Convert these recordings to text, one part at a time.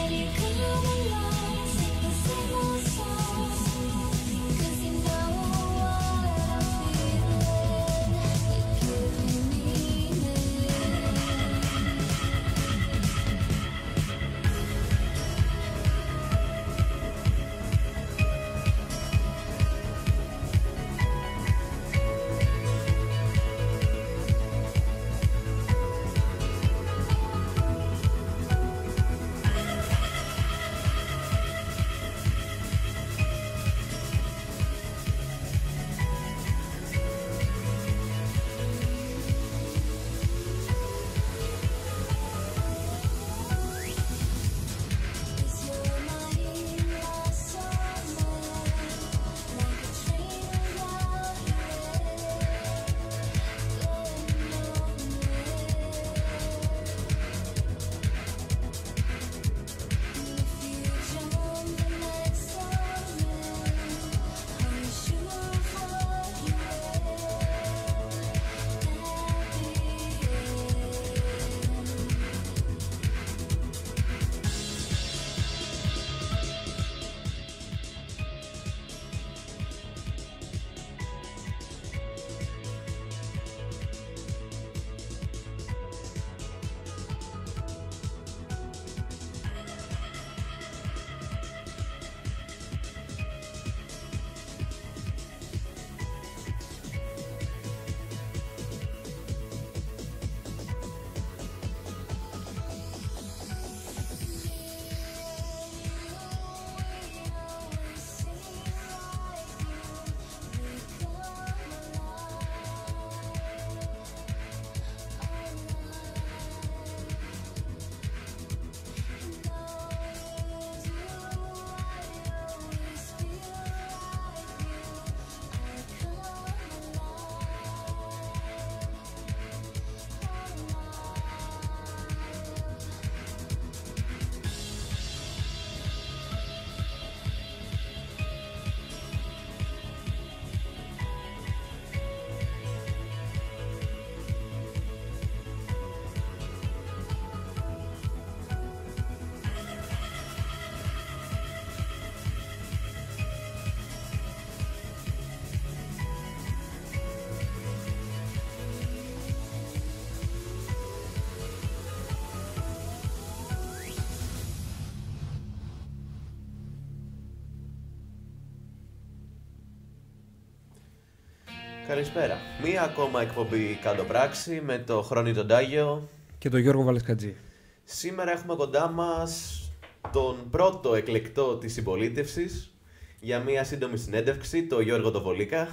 Καλησπέρα. Μία ακόμα εκπομπή Κάτω Πράξη με το Χρόνι τον Τάγιο και τον Γιώργο Βαλεσκατζή. Σήμερα έχουμε κοντά μας τον πρώτο εκλεκτό της συμπολίτευσης για μία σύντομη συνέντευξη, τον Γιώργο τον Βολίκα.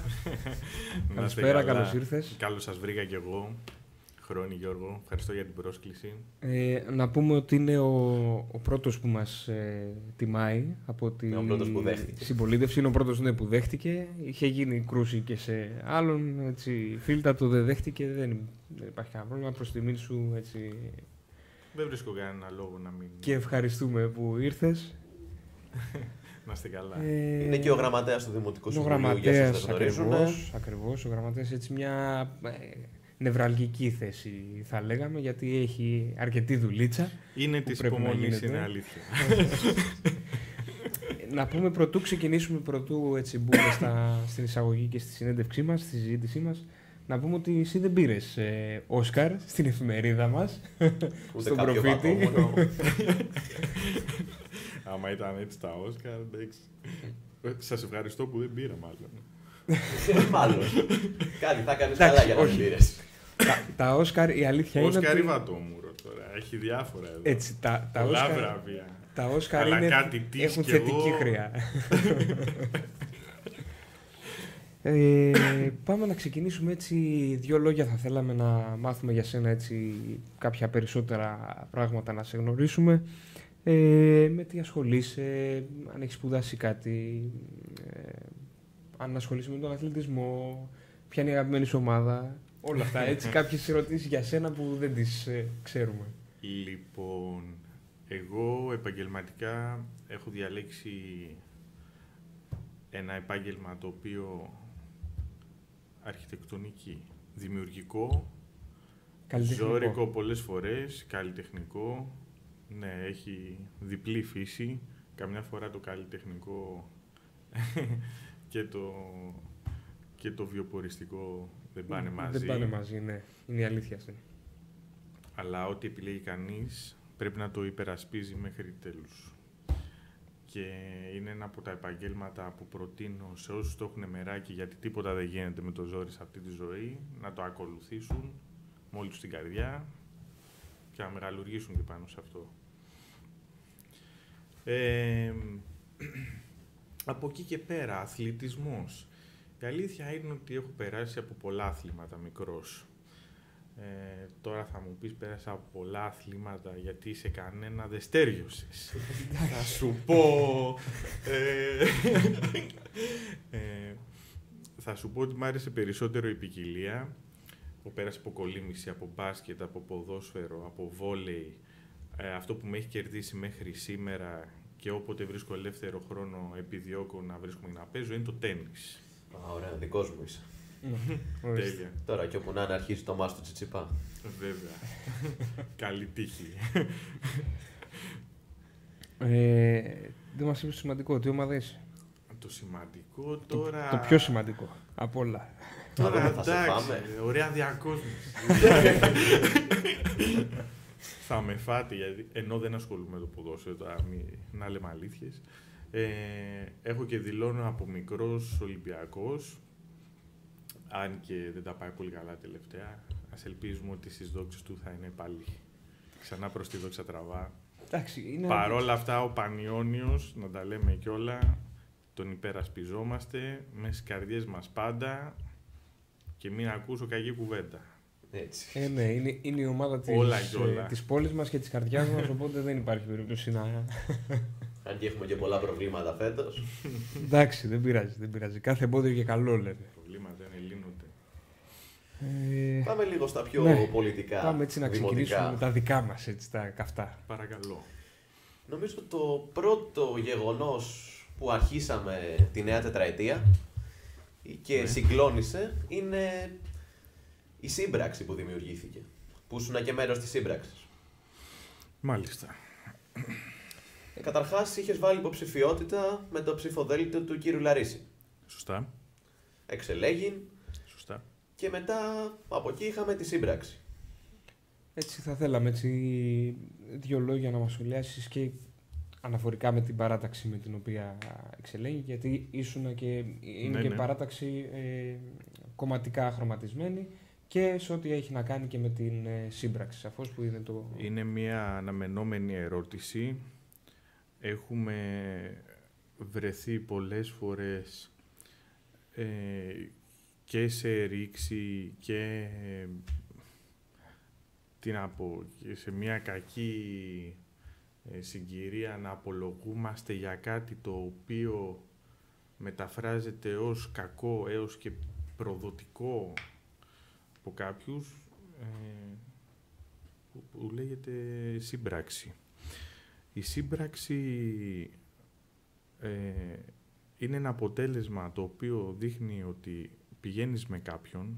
Καλησπέρα, καλώς ήρθες. Καλώς σας βρήκα κι εγώ. Χρόνι Γιώργο, ευχαριστώ για την πρόσκληση. Να πούμε ότι είναι ο πρώτος που μας τιμάει από τη συμπολίτευση. Είναι ο πρώτος που δέχτηκε. Είχε γίνει κρούση και σε άλλον. Έτσι, φίλτατο δεν δέχτηκε. Δεν υπάρχει κανένα πρόβλημα. Προς τιμήν σου. Έτσι. Δεν βρίσκω κανένα λόγο να μην... Και ευχαριστούμε που ήρθες. Να είστε καλά. Είναι και ο γραμματέας του Δημοτικού Συμβουλίου. Για όσους δεν γνωρίζουν. Ακριβώς. Ο γραμματέας έτσι μια... νευραλγική θέση θα λέγαμε, γιατί έχει αρκετή δουλίτσα. Είναι της υπομονής, είναι αλήθεια. Να πούμε πρωτού ξεκινήσουμε, πρωτού έτσι μπούμε στην εισαγωγή και στη συνέντευξή μας, στη συζήτησή μας, να πούμε ότι εσύ δεν πήρες Όσκαρ στην εφημερίδα μας, στον προφήτη. Άμα ήταν έτσι τα Όσκαρ, εντάξει. Σας ευχαριστώ που δεν πήρα μάλλον. Μάλλον. Κάτι θα κάνεις καλά για να μην πήρες. Τα Όσκαρ, η αλήθεια είναι. Όσκαρ ή Βατόμουρο τώρα. Έχει διάφορα εδώ. Έτσι, πολλά βραβεία. Τα Όσκαρ έχουν θετική χρειά. Πάμε να ξεκινήσουμε έτσι. Δύο λόγια θα θέλαμε να μάθουμε για σένα, έτσι, κάποια περισσότερα πράγματα να σε γνωρίσουμε. Με τι ασχολείσαι, αν έχεις σπουδάσει κάτι, αν ασχολείσαι με τον αθλητισμό, ποια είναι η αγαπημένη σου ομάδα, όλα αυτά, έτσι, κάποιες ερωτήσεις για σένα που δεν τις ξέρουμε. Λοιπόν, εγώ επαγγελματικά έχω διαλέξει ένα επάγγελμα το οποίο αρχιτεκτονική, δημιουργικό, ζώρικο πολλές φορές, καλλιτεχνικό, Ναι, έχει διπλή φύση. Καμιά φορά το καλλιτεχνικό και το βιοποριστικό δεν πάνε μαζί. Δεν πάνε μαζί, ναι. Είναι η αλήθεια αυτή. Αλλά ό,τι επιλέγει κανείς πρέπει να το υπερασπίζει μέχρι τέλους. Και είναι ένα από τα επαγγέλματα που προτείνω σε όσους το έχουν μεράκι, γιατί τίποτα δεν γίνεται με το ζόρι σε αυτή τη ζωή, να το ακολουθήσουν με όλη τους την καρδιά και να μεγαλουργήσουν και πάνω σε αυτό. Από εκεί και πέρα, αθλητισμός. Η αλήθεια είναι ότι έχω περάσει από πολλά αθλήματα μικρός. Τώρα θα μου πεις, πέρασα από πολλά αθλήματα γιατί σε κανένα δεν στέριωσες. Θα σου πω... θα σου πω ότι μ' άρεσε περισσότερο η ποικιλία. Πέρασα από κολύμβηση, από μπάσκετ, από ποδόσφαιρο, από βόλεϊ. Αυτό που με έχει κερδίσει μέχρι σήμερα και όποτε βρίσκω ελεύθερο χρόνο επιδιώκω να βρίσκω και να παίζω είναι το τένις. Ωραία, δικός μου είσαι. Τέλεια. Τώρα και όπου να είναι αρχίσει το μάτς του Τσιτσιπά. Βέβαια. Καλή τύχη. Δεν μας είπες το σημαντικό, τι ομάδα είσαι? Το σημαντικό τώρα... Το πιο σημαντικό από όλα. Τώρα θα εντάξει, σε πάμε. ωραία διακόσμηση. Θα με φάτε, γιατί ενώ δεν ασχολούμαι με το ποδόσφαιρο, να λέμε αλήθειες. Έχω και δηλώνω από μικρός Ολυμπιακός, αν και δεν τα πάει πολύ καλά τελευταία. Ας ελπίζουμε ότι στις δόξες του θα είναι πάλι ξανά προς τη δόξα τραβά. Παρόλα αυτά, ο Πανιόνιος, να τα λέμε κιόλα, τον υπερασπιζόμαστε μέσα στις καρδιές μας πάντα και μην ακούσω κακή κουβέντα. Έτσι. Ναι, είναι η ομάδα της πόλης μας και της καρδιάς μας, οπότε δεν υπάρχει περίπτωση να... Αν και έχουμε και πολλά προβλήματα φέτος. Εντάξει, δεν πειράζει. Κάθε εμπόδιο και καλό, λένε. Προβλήματα δεν λύνονται. Πάμε λίγο στα πιο πολιτικά. Πάμε έτσι να ξεκινήσουμε με τα δικά μας, έτσι, τα καυτά. Παρακαλώ. Νομίζω το πρώτο γεγονός που αρχίσαμε τη νέα τετραετία και συγκλώνησε είναι η σύμπραξη που δημιουργήθηκε. Που ήσουν και μέρος της σύμπραξης. Μάλιστα. Καταρχάς είχες βάλει υποψηφιότητα με το ψηφοδέλτιο του κύριου Λαρίση. Σωστά. Εξελέγην. Σωστά. Και μετά από εκεί είχαμε τη σύμπραξη. Έτσι θα θέλαμε δύο λόγια να μας σχολιάσεις και αναφορικά με την παράταξη με την οποία εξελέγει, γιατί ήσουν και είναι και παράταξη κομματικά χρωματισμένη και σε ό,τι έχει να κάνει και με την σύμπραξη, σαφώς που είναι το... Είναι μια αναμενόμενη ερώτηση. Έχουμε βρεθεί πολλές φορές και σε ρήξη και και σε μια κακή συγκυρία να απολογούμαστε για κάτι το οποίο μεταφράζεται ως κακό έως και προδοτικό από κάποιους, που λέγεται σύμπραξη. Η σύμπραξη είναι ένα αποτέλεσμα το οποίο δείχνει ότι πηγαίνεις με κάποιον,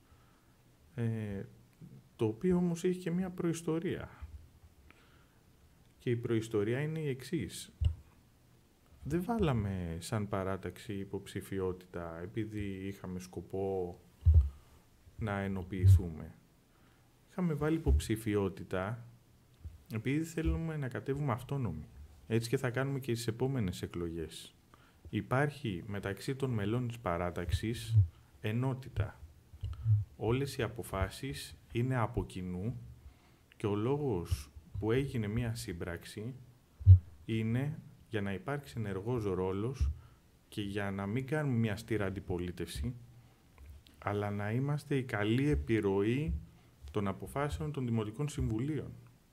το οποίο όμως έχει και μια προϊστορία. Και η προϊστορία είναι η εξής. Δεν βάλαμε σαν παράταξη υποψηφιότητα επειδή είχαμε σκοπό να ενοποιηθούμε. Είχαμε βάλει υποψηφιότητα επειδή θέλουμε να κατέβουμε αυτόνομοι. Έτσι και θα κάνουμε και στις επόμενες εκλογές. Υπάρχει μεταξύ των μελών της παράταξης ενότητα. Όλες οι αποφάσεις είναι από κοινού και ο λόγος που έγινε μία σύμπραξη είναι για να υπάρξει ενεργός ρόλος και για να μην κάνουμε μία στήρα αντιπολίτευση, αλλά να είμαστε η καλή επιρροή των αποφάσεων των Δημοτικών Συμβουλίων.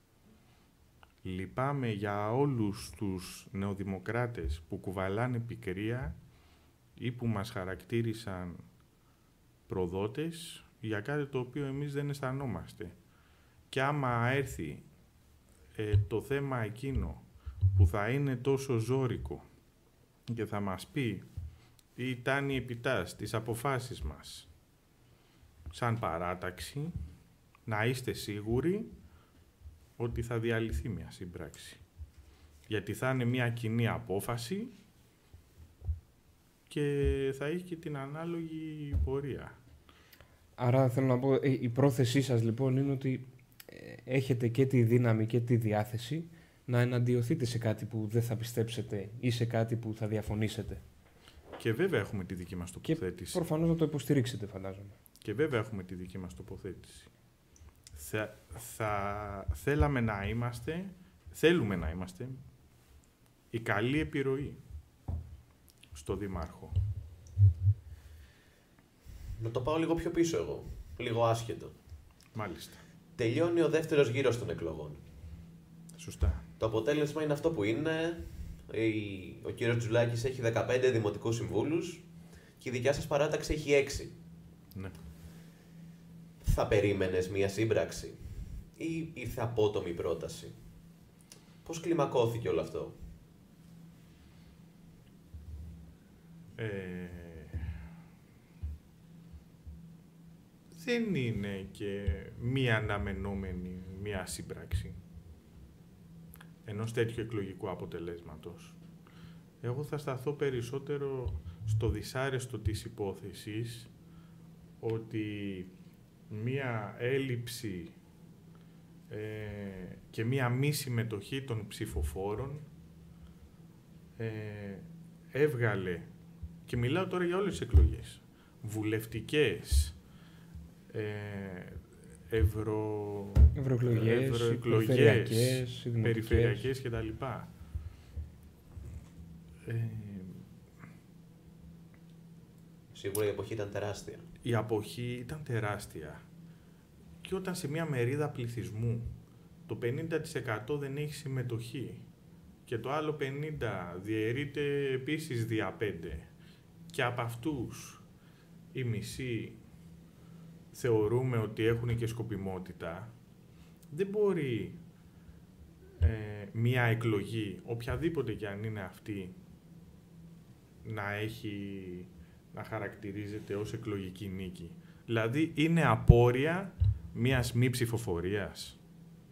Λυπάμαι για όλους τους νεοδημοκράτες που κουβαλάνε πικρία ή που μας χαρακτήρισαν προδότες για κάτι το οποίο εμείς δεν αισθανόμαστε. Και άμα έρθει το θέμα εκείνο που θα είναι τόσο ζώρικο και θα μας πει τι ήταν η επιτάς της αποφάσεις μας σαν παράταξη, να είστε σίγουροι ότι θα διαλυθεί μια σύμπραξη. Γιατί θα είναι μια κοινή απόφαση και θα έχει και την ανάλογη πορεία. Άρα θέλω να πω, η πρόθεσή σας λοιπόν είναι ότι έχετε και τη δύναμη και τη διάθεση να εναντιωθείτε σε κάτι που δεν θα πιστέψετε ή σε κάτι που θα διαφωνήσετε. Και βέβαια έχουμε τη δική μας τοποθέτηση. Και προφανώς να το υποστηρίξετε, φαντάζομαι. Και βέβαια έχουμε τη δική μας τοποθέτηση. Θέλουμε να είμαστε η καλή επιρροή στο Δήμαρχο. Να το πάω λίγο πιο πίσω εγώ, λίγο άσχετο. Μάλιστα. Τελειώνει ο δεύτερος γύρος των εκλογών. Σωστά. Το αποτέλεσμα είναι αυτό που είναι. Ο κύριος Τζουλάκης έχει 15 δημοτικούς συμβούλους και η δικιά σας παράταξη έχει 6. Ναι. Θα περίμενες μία σύμπραξη ή ήρθε απότομη πρόταση? Πώς κλιμακώθηκε όλο αυτό? Δεν είναι και μία αναμενόμενη μία σύμπραξη ενός τέτοιου εκλογικού αποτελέσματος. Εγώ θα σταθώ περισσότερο στο δυσάρεστο της υπόθεσης ότι μία έλλειψη και μία μη συμμετοχή των ψηφοφόρων έβγαλε, και μιλάω τώρα για όλες τις εκλογές, βουλευτικές, ευρωεκλογές, περιφερειακές κτλ. Σίγουρα η αποχή ήταν τεράστια. Η αποχή ήταν τεράστια. Και όταν σε μια μερίδα πληθυσμού το 50% δεν έχει συμμετοχή και το άλλο 50% διαιρείται επίσης δια 5 και από αυτούς οι μισοί θεωρούμε ότι έχουν και σκοπιμότητα, δεν μπορεί μια εκλογή, οποιαδήποτε και αν είναι αυτή, να χαρακτηρίζεται ως εκλογική νίκη. Δηλαδή είναι απόρρια μιας μη ψηφοφορίας.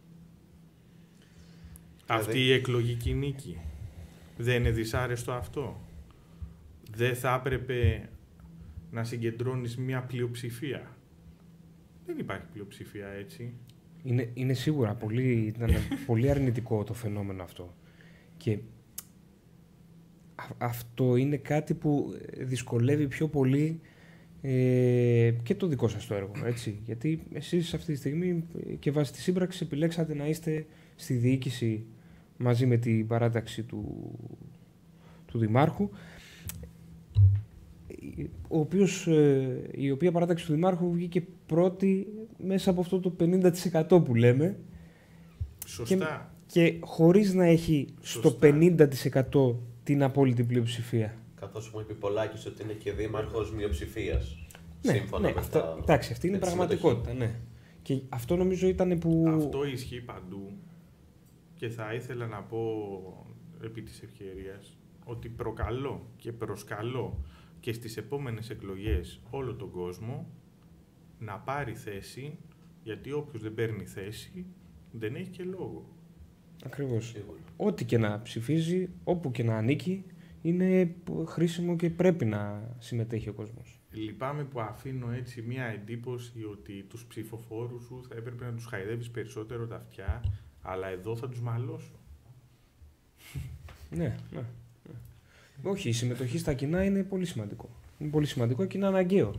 Αυτή η εκλογική νίκη. Δεν είναι δυσάρεστο αυτό? Δεν θα έπρεπε να συγκεντρώνεις μια πλειοψηφία? Δεν υπάρχει πλειοψηφία έτσι. Είναι σίγουρα ήταν πολύ αρνητικό το φαινόμενο αυτό. Και αυτό είναι κάτι που δυσκολεύει πιο πολύ και το δικό σας το έργο, έτσι. Γιατί εσείς αυτή τη στιγμή και βάσει τη σύμπραξη επιλέξατε να είστε στη διοίκηση μαζί με την παράταξη του Δημάρχου, η οποία παράταξη του Δημάρχου βγήκε πρώτη μέσα από αυτό το 50% που λέμε. Σωστά. Και χωρίς να έχει Σωστά. στο 50% την απόλυτη πλειοψηφία. Καθώς μου είπε Πολάκης ότι είναι και δήμαρχος μειοψηφίας. Ναι, σύμφωνα με αυτό, εντάξει, αυτή είναι πραγματικότητα, ναι. Και αυτό νομίζω ήταν που... Αυτό ισχύει παντού και θα ήθελα να πω επί της ευκαιρίας ότι προκαλώ και προσκαλώ και στις επόμενες εκλογές όλο τον κόσμο να πάρει θέση, γιατί όποιος δεν παίρνει θέση δεν έχει και λόγο. Ακριβώς. Ό,τι και να ψηφίζει, όπου και να ανήκει, είναι χρήσιμο και πρέπει να συμμετέχει ο κόσμος. Λυπάμαι που αφήνω έτσι μια εντύπωση ότι τους ψηφοφόρους σου θα έπρεπε να τους χαϊδεύεις περισσότερο τα αυτιά, αλλά εδώ θα τους μαλώσω. Ναι. Όχι, η συμμετοχή στα κοινά είναι πολύ σημαντικό. Είναι πολύ σημαντικό και είναι αναγκαίο.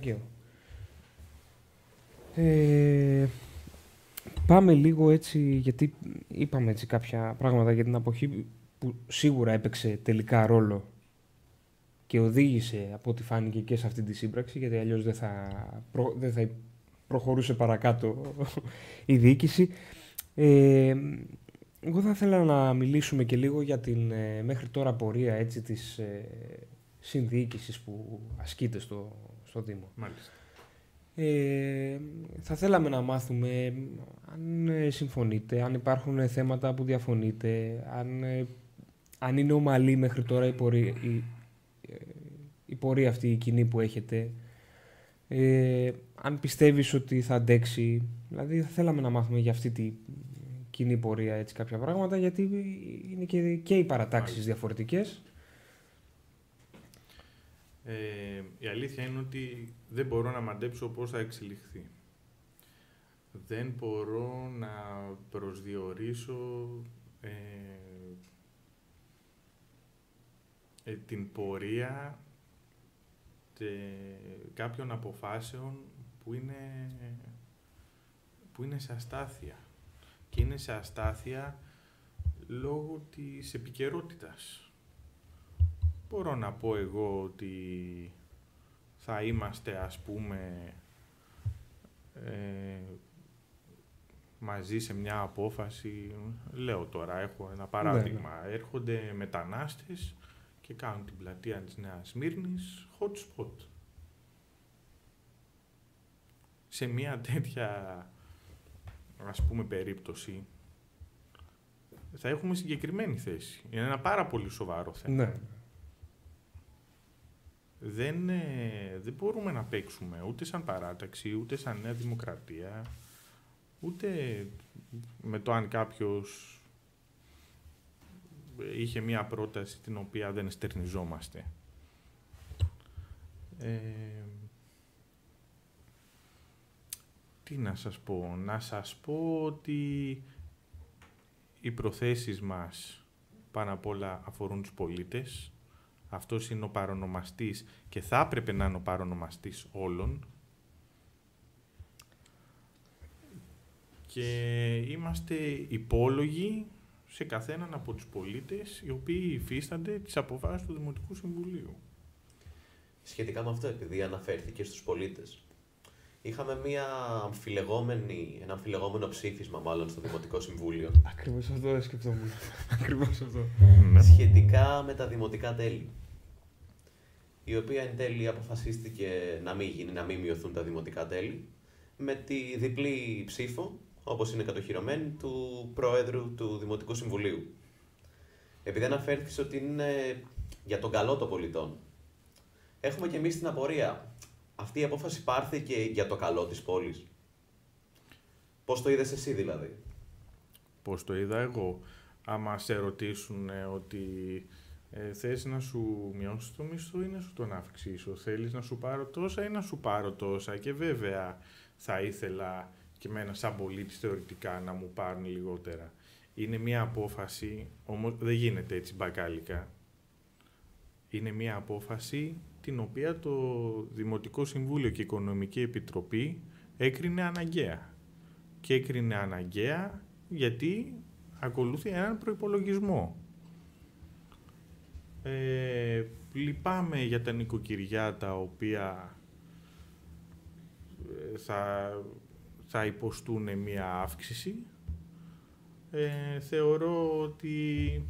Πάμε λίγο έτσι, γιατί είπαμε έτσι κάποια πράγματα για την αποχή που σίγουρα έπαιξε τελικά ρόλο και οδήγησε από ό,τι φάνηκε και σε αυτή τη σύμπραξη, γιατί αλλιώς δεν θα προχωρούσε παρακάτω η διοίκηση. Εγώ θα ήθελα να μιλήσουμε και λίγο για την μέχρι τώρα πορεία έτσι, της συνδιοίκησης που ασκείται στο Δήμο. Μάλιστα. Θα θέλαμε να μάθουμε αν συμφωνείτε, αν υπάρχουν θέματα που διαφωνείτε, αν είναι ομαλή μέχρι τώρα η πορεία αυτή η κοινή που έχετε, αν πιστεύεις ότι θα αντέξει. Δηλαδή θα θέλαμε να μάθουμε για αυτή τη κοινή πορεία έτσι κάποια πράγματα, γιατί είναι και οι παρατάξεις διαφορετικές. Η αλήθεια είναι ότι δεν μπορώ να μαντέψω πώς θα εξελιχθεί. Δεν μπορώ να προσδιορίσω την πορεία κάποιων αποφάσεων που είναι σε αστάθεια. Και είναι σε αστάθεια λόγω της επικαιρότητας. Μπορώ να πω εγώ ότι θα είμαστε, ας πούμε, μαζί σε μια απόφαση. Λέω τώρα, έχω ένα παράδειγμα. Ναι. Έρχονται μετανάστες και κάνουν την πλατεία της Νέας Σμύρνης hot spot. Σε μια τέτοια, ας πούμε, περίπτωση θα έχουμε συγκεκριμένη θέση. Είναι ένα πάρα πολύ σοβαρό θέμα. Ναι. Δεν μπορούμε να παίξουμε ούτε σαν παράταξη, ούτε σαν Νέα Δημοκρατία, ούτε με το αν κάποιος είχε μία πρόταση την οποία δεν εστερνιζόμαστε. Τι να σας πω. Να σας πω ότι οι προθέσεις μας πάνω απ' όλα αφορούν τους πολίτες. Αυτός είναι ο παρονομαστής και θα έπρεπε να είναι ο παρονομαστής όλων. Και είμαστε υπόλογοι σε καθέναν από τους πολίτες οι οποίοι υφίστανται τις αποφάσεις του Δημοτικού Συμβουλίου. Σχετικά με αυτό, επειδή αναφέρθηκε στους πολίτες, είχαμε ένα αμφιλεγόμενο ψήφισμα μάλλον στο Δημοτικό Συμβούλιο. Ακριβώς αυτό σκεφτόμουν. Ακριβώς αυτό. Σχετικά με τα δημοτικά τέλη. Η οποία εν τέλει αποφασίστηκε να μην μειωθούν τα δημοτικά τέλη, με τη διπλή ψήφο, όπως είναι κατοχυρωμένη, του Προέδρου του Δημοτικού Συμβουλίου. Επειδή αναφέρθηκες ότι είναι για τον καλό των πολιτών, έχουμε και εμείς την απορία. Αυτή η απόφαση πάρθηκε για το καλό της πόλης. Πώς το είδες εσύ δηλαδή? Πώς το είδα εγώ? Άμα σε ρωτήσουν ότι θες να σου μειώσεις το μισθό ή να σου τον αυξήσω, θέλεις να σου πάρω τόσα ή να σου πάρω τόσα, και βέβαια θα ήθελα και εμένα σαν πολίτης θεωρητικά να μου πάρουν λιγότερα. Είναι μια απόφαση, όμως δεν γίνεται έτσι μπακάλικα. Είναι μια απόφαση την οποία το Δημοτικό Συμβούλιο και η Οικονομική Επιτροπή έκρινε αναγκαία. Και έκρινε αναγκαία γιατί ακολουθεί έναν προϋπολογισμό. Λυπάμαι για τα νοικοκυριά τα οποία θα υποστούν μια αύξηση. Θεωρώ ότι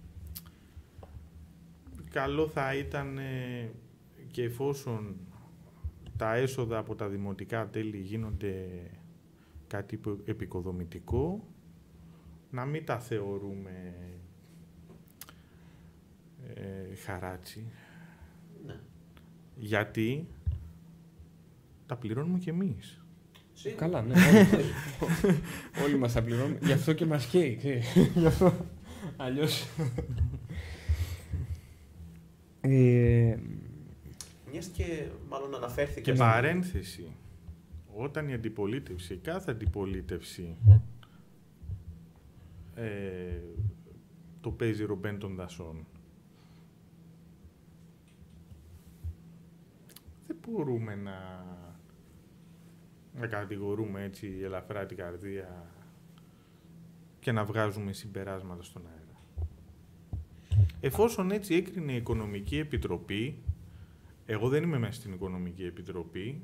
καλό θα ήταν και εφόσον τα έσοδα από τα δημοτικά τέλη γίνονται κάτι επικοδομητικό, να μην τα θεωρούμε χαράτσι. Ναι. Γιατί τα πληρώνουμε κι εμείς. Καλά, ναι. Όλοι μας τα πληρώνουμε. Γι' αυτό και μας καίει. Γι' αυτό. Αλλιώς. Μιας και μάλλον αναφέρθηκε... Και παρένθεση. Όταν η αντιπολίτευση, κάθε αντιπολίτευση το παίζει ρομπέν των δασών, δεν μπορούμε να κατηγορούμε έτσι ελαφρά την καρδία και να βγάζουμε συμπεράσματα στον αέρα. Εφόσον έτσι έκρινε η Οικονομική Επιτροπή, εγώ δεν είμαι μέσα στην Οικονομική Επιτροπή,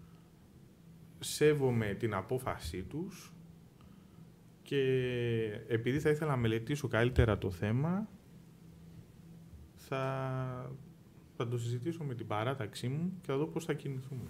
σέβομαι την απόφασή τους και επειδή θα ήθελα να μελετήσω καλύτερα το θέμα, θα το συζητήσω με την παράταξή μου και θα δω πώς θα κινηθούμε.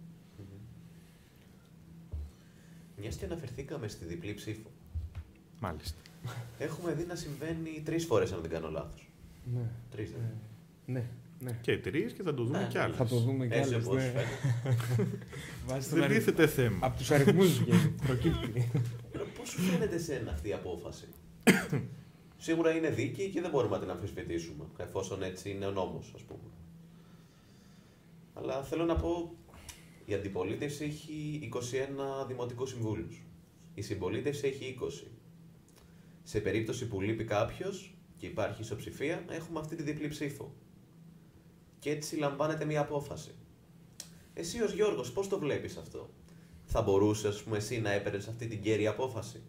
Μιας και αναφερθήκαμε στη διπλή ψήφο. Μάλιστα. Έχουμε δει να συμβαίνει 3 φορές, αν δεν κάνω λάθος. Ναι. 3, ναι. Ναι. Και 3 και θα το δούμε κι άλλες. Θα το δούμε κι άλλες. Δεν τίθεται θέμα. Από τους αριθμούς προκύπτει. Πώς σου φαίνεται εσένα αυτή η απόφαση? Σίγουρα είναι δίκαιη και δεν μπορούμε να την αμφισβητήσουμε, εφόσον έτσι είναι ο νόμος, ας πούμε. Αλλά θέλω να πω, η αντιπολίτευση έχει 21 δημοτικούς συμβούλους. Η συμπολίτευση έχει 20. Σε περίπτωση που λείπει κάποιος και υπάρχει ισοψηφία, έχουμε αυτή τη διπλή ψήφο. Και έτσι λαμβάνεται μια απόφαση. Εσύ ως Γιώργος, πώς το βλέπεις αυτό? Θα μπορούσες, ας πούμε, εσύ να έπαιρνες αυτή την κέρια απόφαση?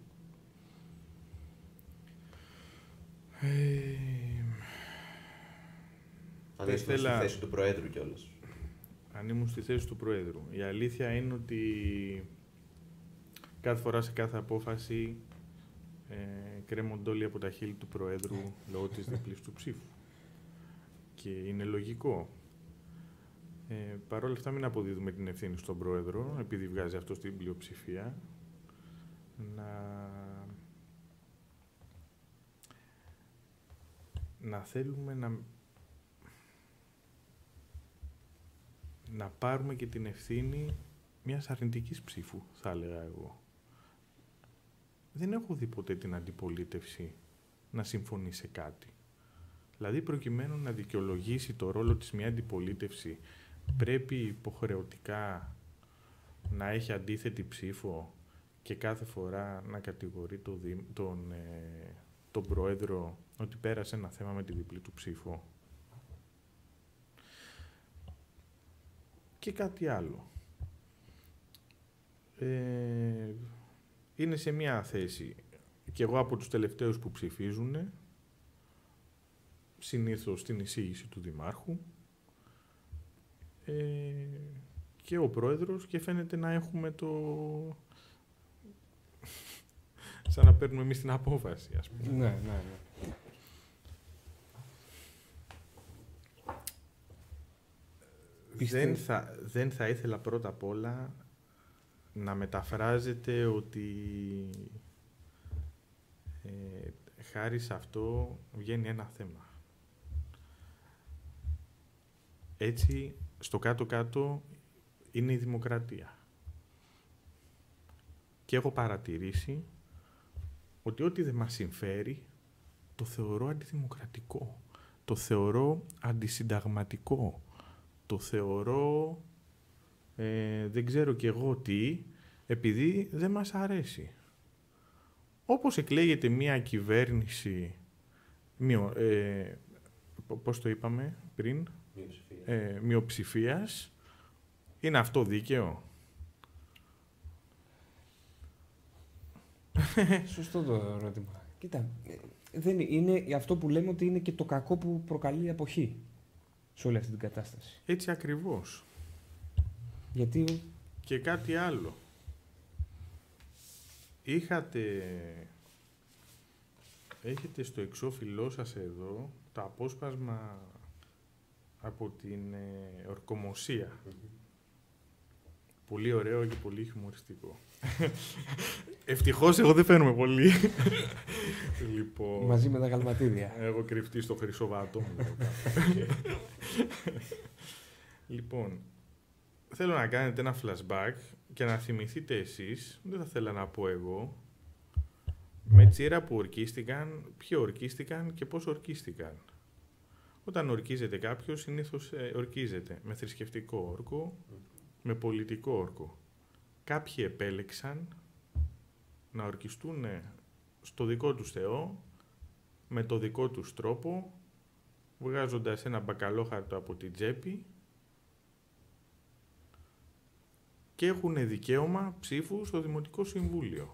Αν ήσουν στη θέση του Προέδρου κιόλας. Αν ήμουν στη θέση του Προέδρου. Η αλήθεια είναι ότι κάθε φορά σε κάθε απόφαση κρέμονται όλοι από τα χείλη του Προέδρου λόγω της διπλής του ψήφου. Και είναι λογικό. Παρ' όλα αυτά μην αποδίδουμε την ευθύνη στον Πρόεδρο, επειδή βγάζει αυτό στην πλειοψηφία, να θέλουμε να πάρουμε και την ευθύνη μιας αρνητικής ψήφου, θα έλεγα εγώ. Δεν έχω δει ποτέ την αντιπολίτευση να συμφωνεί σε κάτι. Δηλαδή, προκειμένου να δικαιολογήσει το ρόλο της μια αντιπολίτευση, πρέπει υποχρεωτικά να έχει αντίθετη ψήφο και κάθε φορά να κατηγορεί τον Πρόεδρο ότι πέρασε ένα θέμα με τη διπλή του ψήφο. Και κάτι άλλο. Είναι σε μια θέση, και εγώ από τους τελευταίους που ψηφίζουν, συνήθως στην εισήγηση του Δημάρχου, και ο Πρόεδρος, και φαίνεται να έχουμε σαν να παίρνουμε εμείς την απόφαση, ας πούμε. Ναι. Δεν θα ήθελα πρώτα απ' όλα να μεταφράζεται ότι χάρη σε αυτό βγαίνει ένα θέμα. Έτσι, στο κάτω-κάτω είναι η δημοκρατία. Και έχω παρατηρήσει ότι ό,τι δεν μας συμφέρει το θεωρώ αντιδημοκρατικό, το θεωρώ αντισυνταγματικό, το θεωρώ δεν ξέρω κι εγώ τι, επειδή δεν μας αρέσει. Όπως εκλέγεται μια κυβέρνηση πώς το είπαμε πριν, μειοψηφίας, είναι αυτό δίκαιο? Σωστό το ερώτημα. Κοίτα, δεν είναι αυτό που λέμε ότι είναι και το κακό που προκαλεί η αποχή σε όλη αυτή την κατάσταση. Έτσι ακριβώς. Γιατί... Και κάτι άλλο. Έχετε στο εξώφυλλό σας εδώ το απόσπασμα από την ορκομοσία. Πολύ ωραίο και πολύ χιουμοριστικό. Ευτυχώς εγώ δεν φαίνομαι πολύ. Λοιπόν, μαζί με τα γαλματίδια. έχω κρυφτεί στο χρυσό βάτο. Λοιπόν, θέλω να κάνετε ένα flashback και να θυμηθείτε εσείς, δεν θα θέλω να πω εγώ, με τη σειρά που ορκίστηκαν, ποιοι ορκίστηκαν και πώς ορκίστηκαν. Όταν ορκίζεται κάποιος, συνήθως ορκίζεται με θρησκευτικό όρκο, με πολιτικό όρκο. Κάποιοι επέλεξαν να ορκιστούν στο δικό τους Θεό, με το δικό τους τρόπο, βγάζοντας ένα μπακαλόχαρτο από την τσέπη, και έχουν δικαίωμα ψήφου στο Δημοτικό Συμβούλιο.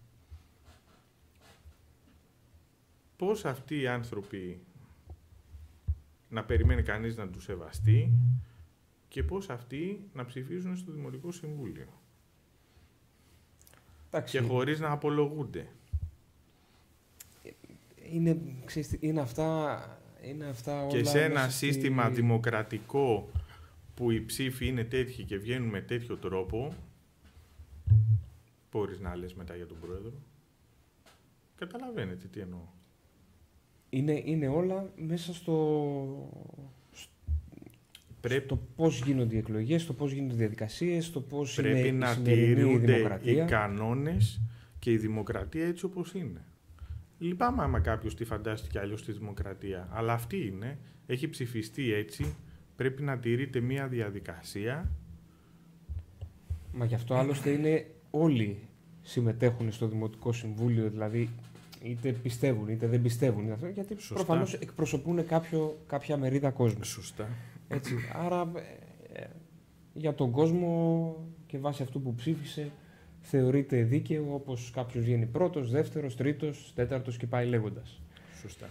Πώς αυτοί οι άνθρωποι να περιμένει κανείς να τους σεβαστεί και πώς αυτοί να ψηφίζουν στο Δημοτικό Συμβούλιο. Εντάξει. Και χωρίς να απολογούνται. Είναι αυτά όλα... Και σε ένα σύστημα δημοκρατικό που οι ψήφοι είναι τέτοιοι και βγαίνουν με τέτοιο τρόπο, μπορείς να λες μετά για τον Πρόεδρο. Καταλαβαίνετε τι εννοώ. Είναι όλα μέσα στο πώς γίνονται οι εκλογές, στο πώς γίνονται οι διαδικασίες, στο πώς είναι η σημερινή δημοκρατία. Οι κανόνες και η δημοκρατία έτσι όπως είναι. Λυπάμαι άμα κάποιος τη φαντάστηκε αλλιώς τη δημοκρατία, αλλά αυτή είναι, έχει ψηφιστεί έτσι, πρέπει να τηρείται μία διαδικασία. Μα γι' αυτό άλλωστε είναι όλοι συμμετέχουν στο Δημοτικό Συμβούλιο, δηλαδή είτε πιστεύουν είτε δεν πιστεύουν, γιατί προφανώς εκπροσωπούν κάποια μερίδα κόσμου. Σωστά. Έτσι, άρα για τον κόσμο και βάσει αυτού που ψήφισε θεωρείται δίκαιο, όπως κάποιος βγαίνει πρώτος, δεύτερος, τρίτος, τέταρτος και πάει λέγοντας. Σωστά.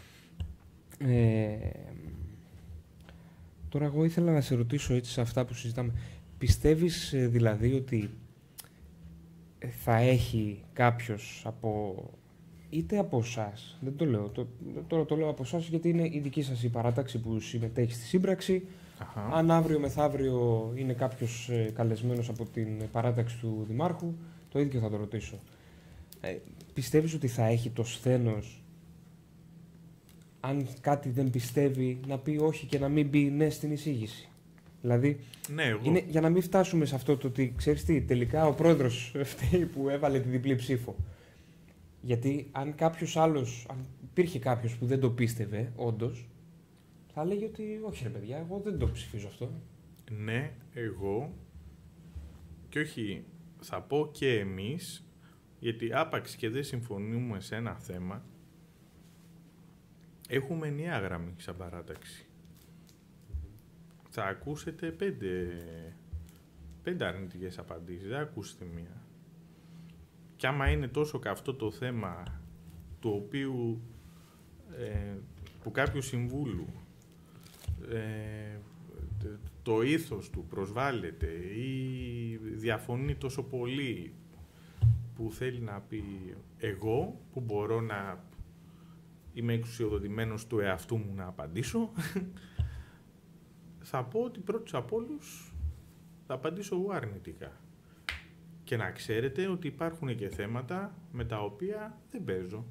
Τώρα εγώ ήθελα να σε ρωτήσω έτσι σε αυτά που συζητάμε. Πιστεύεις δηλαδή ότι θα έχει κάποιος είτε από εσάς, δεν το λέω, τώρα το λέω από εσάς γιατί είναι η δική σας η παράταξη που συμμετέχει στη σύμπραξη. Αχα. Αν αύριο μεθαύριο είναι κάποιος καλεσμένος από την παράταξη του Δημάρχου, το ίδιο θα το ρωτήσω. Πιστεύεις ότι θα έχει το σθένος, αν κάτι δεν πιστεύει, να πει όχι και να μην πει ναι στην εισήγηση? Δηλαδή, ναι, εγώ. είναι για να μην φτάσουμε σε αυτό το ότι, ξέρεις τι, τελικά ο πρόεδρος φταίει που έβαλε τη διπλή ψήφο. Γιατί αν κάποιος άλλος, αν υπήρχε κάποιος που δεν το πίστευε, όντως, θα λέγει ότι όχι ρε παιδιά, εγώ δεν το ψηφίζω αυτό. Ναι, εγώ, και όχι, θα πω και εμείς, γιατί άπαξ και δεν συμφωνούμε σε ένα θέμα, έχουμε ενιαία γραμμή σαν παράταξη. Θα ακούσετε πέντε αρνητικές απαντήσεις, δεν ακούσετε μία. Κι άμα είναι τόσο καυτό το θέμα του οποίου, που κάποιου συμβούλου, το ήθος του προσβάλλεται ή διαφωνεί τόσο πολύ που θέλει να πει εγώ, που μπορώ να είμαι εξουσιοδοτημένος του εαυτού μου να απαντήσω, θα πω ότι πρώτος από όλους θα απαντήσω εγώ αρνητικά. Και να ξέρετε ότι υπάρχουν και θέματα με τα οποία δεν παίζω.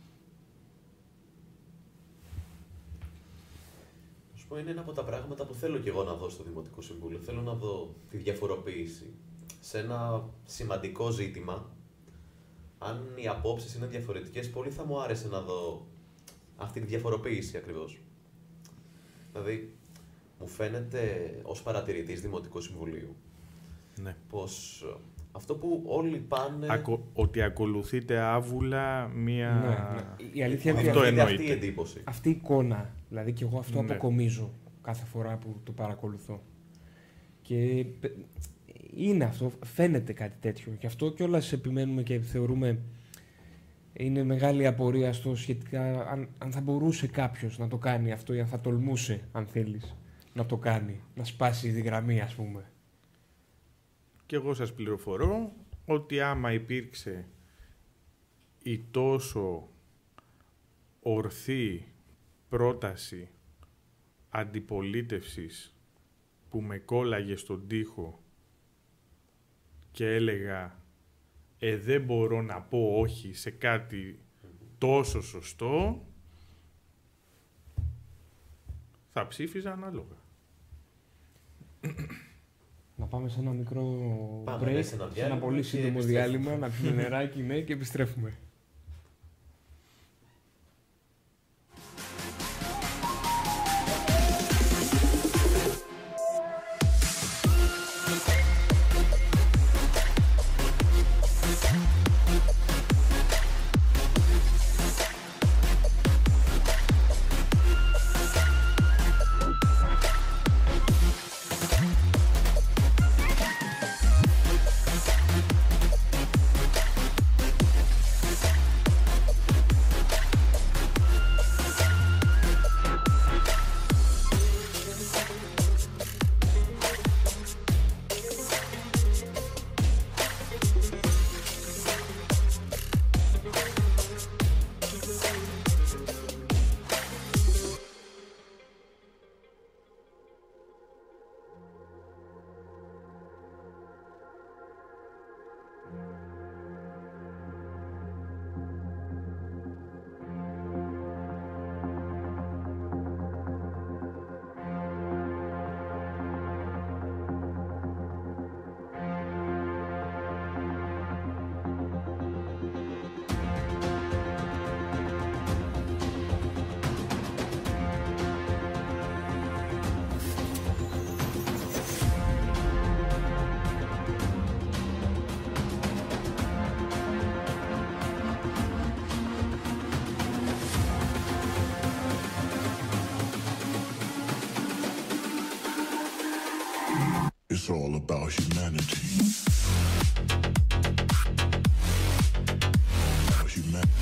Να σου πω, είναι ένα από τα πράγματα που θέλω και εγώ να δω στο Δημοτικό Συμβούλιο. Θέλω να δω τη διαφοροποίηση. Σε ένα σημαντικό ζήτημα, αν οι απόψεις είναι διαφορετικές, πολύ θα μου άρεσε να δω αυτή τη διαφοροποίηση ακριβώς. Δηλαδή, μου φαίνεται ως παρατηρητής Δημοτικού Συμβουλίου, Ναι. πως αυτό που όλοι πάνε... Ότι ακολουθείτε άβουλα μία... Ναι. Η αλήθεια είναι αυτό ότι εννοείται. Αυτή η εντύπωση. αυτή η εικόνα, δηλαδή και εγώ αυτό Ναι. αποκομίζω κάθε φορά που το παρακολουθώ. Και είναι αυτό, φαίνεται κάτι τέτοιο. Γι' αυτό κιόλας επιμένουμε και θεωρούμε είναι μεγάλη απορία στο σχετικά αν θα μπορούσε κάποιος να το κάνει αυτό ή αν θα τολμούσε, αν θέλεις, να το κάνει, να σπάσει τη γραμμή, ας πούμε. Και εγώ σας πληροφορώ ότι άμα υπήρξε η τόσο ορθή πρόταση αντιπολίτευσης που με κόλλαγε στον τοίχο και έλεγα δεν μπορώ να πω όχι σε κάτι τόσο σωστό, θα ψήφιζα ανάλογα. Να πάμε σε ένα μικρό Πάμε, break, σε ένα σε ένα πολύ και σύντομο επιστρέφουμε. διάλειμμα, να πιούμε νεράκι, ναι, και επιστρέφουμε. about humanity. About humanity.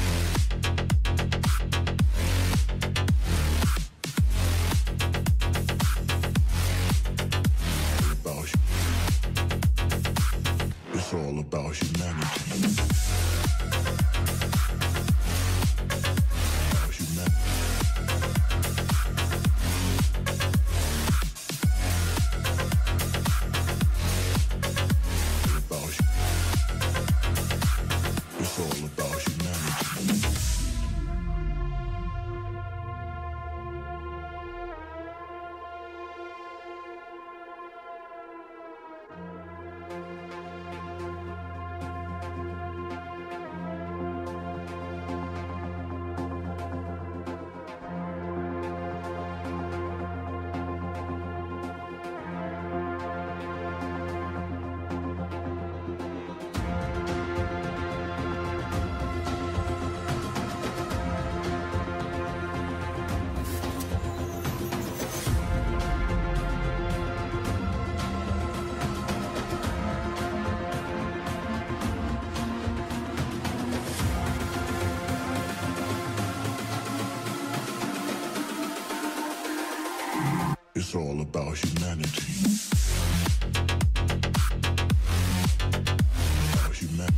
It's all about humanity. It's all about humanity. About humanity.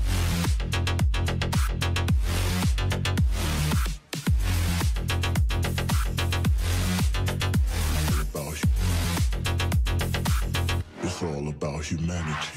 It's all about humanity.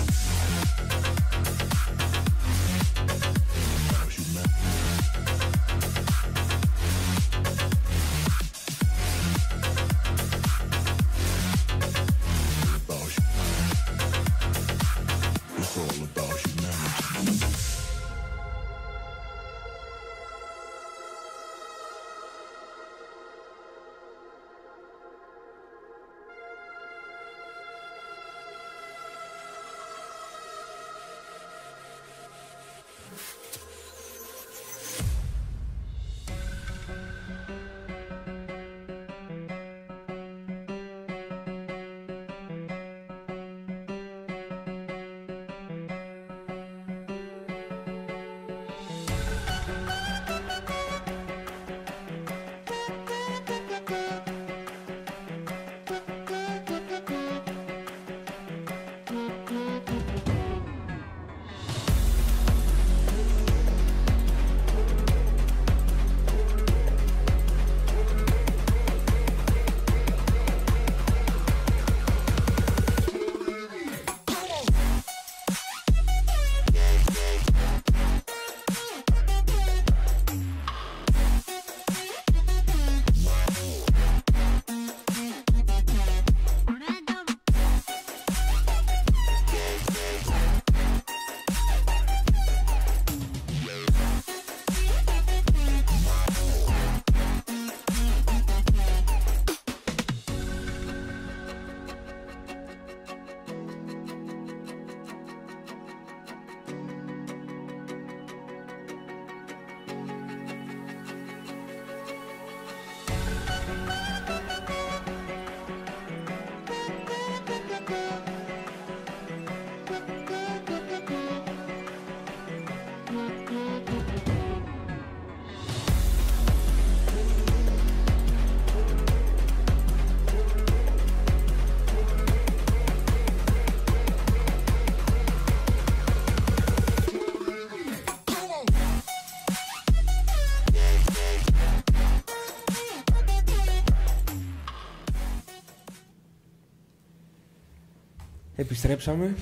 Επιστρέψαμε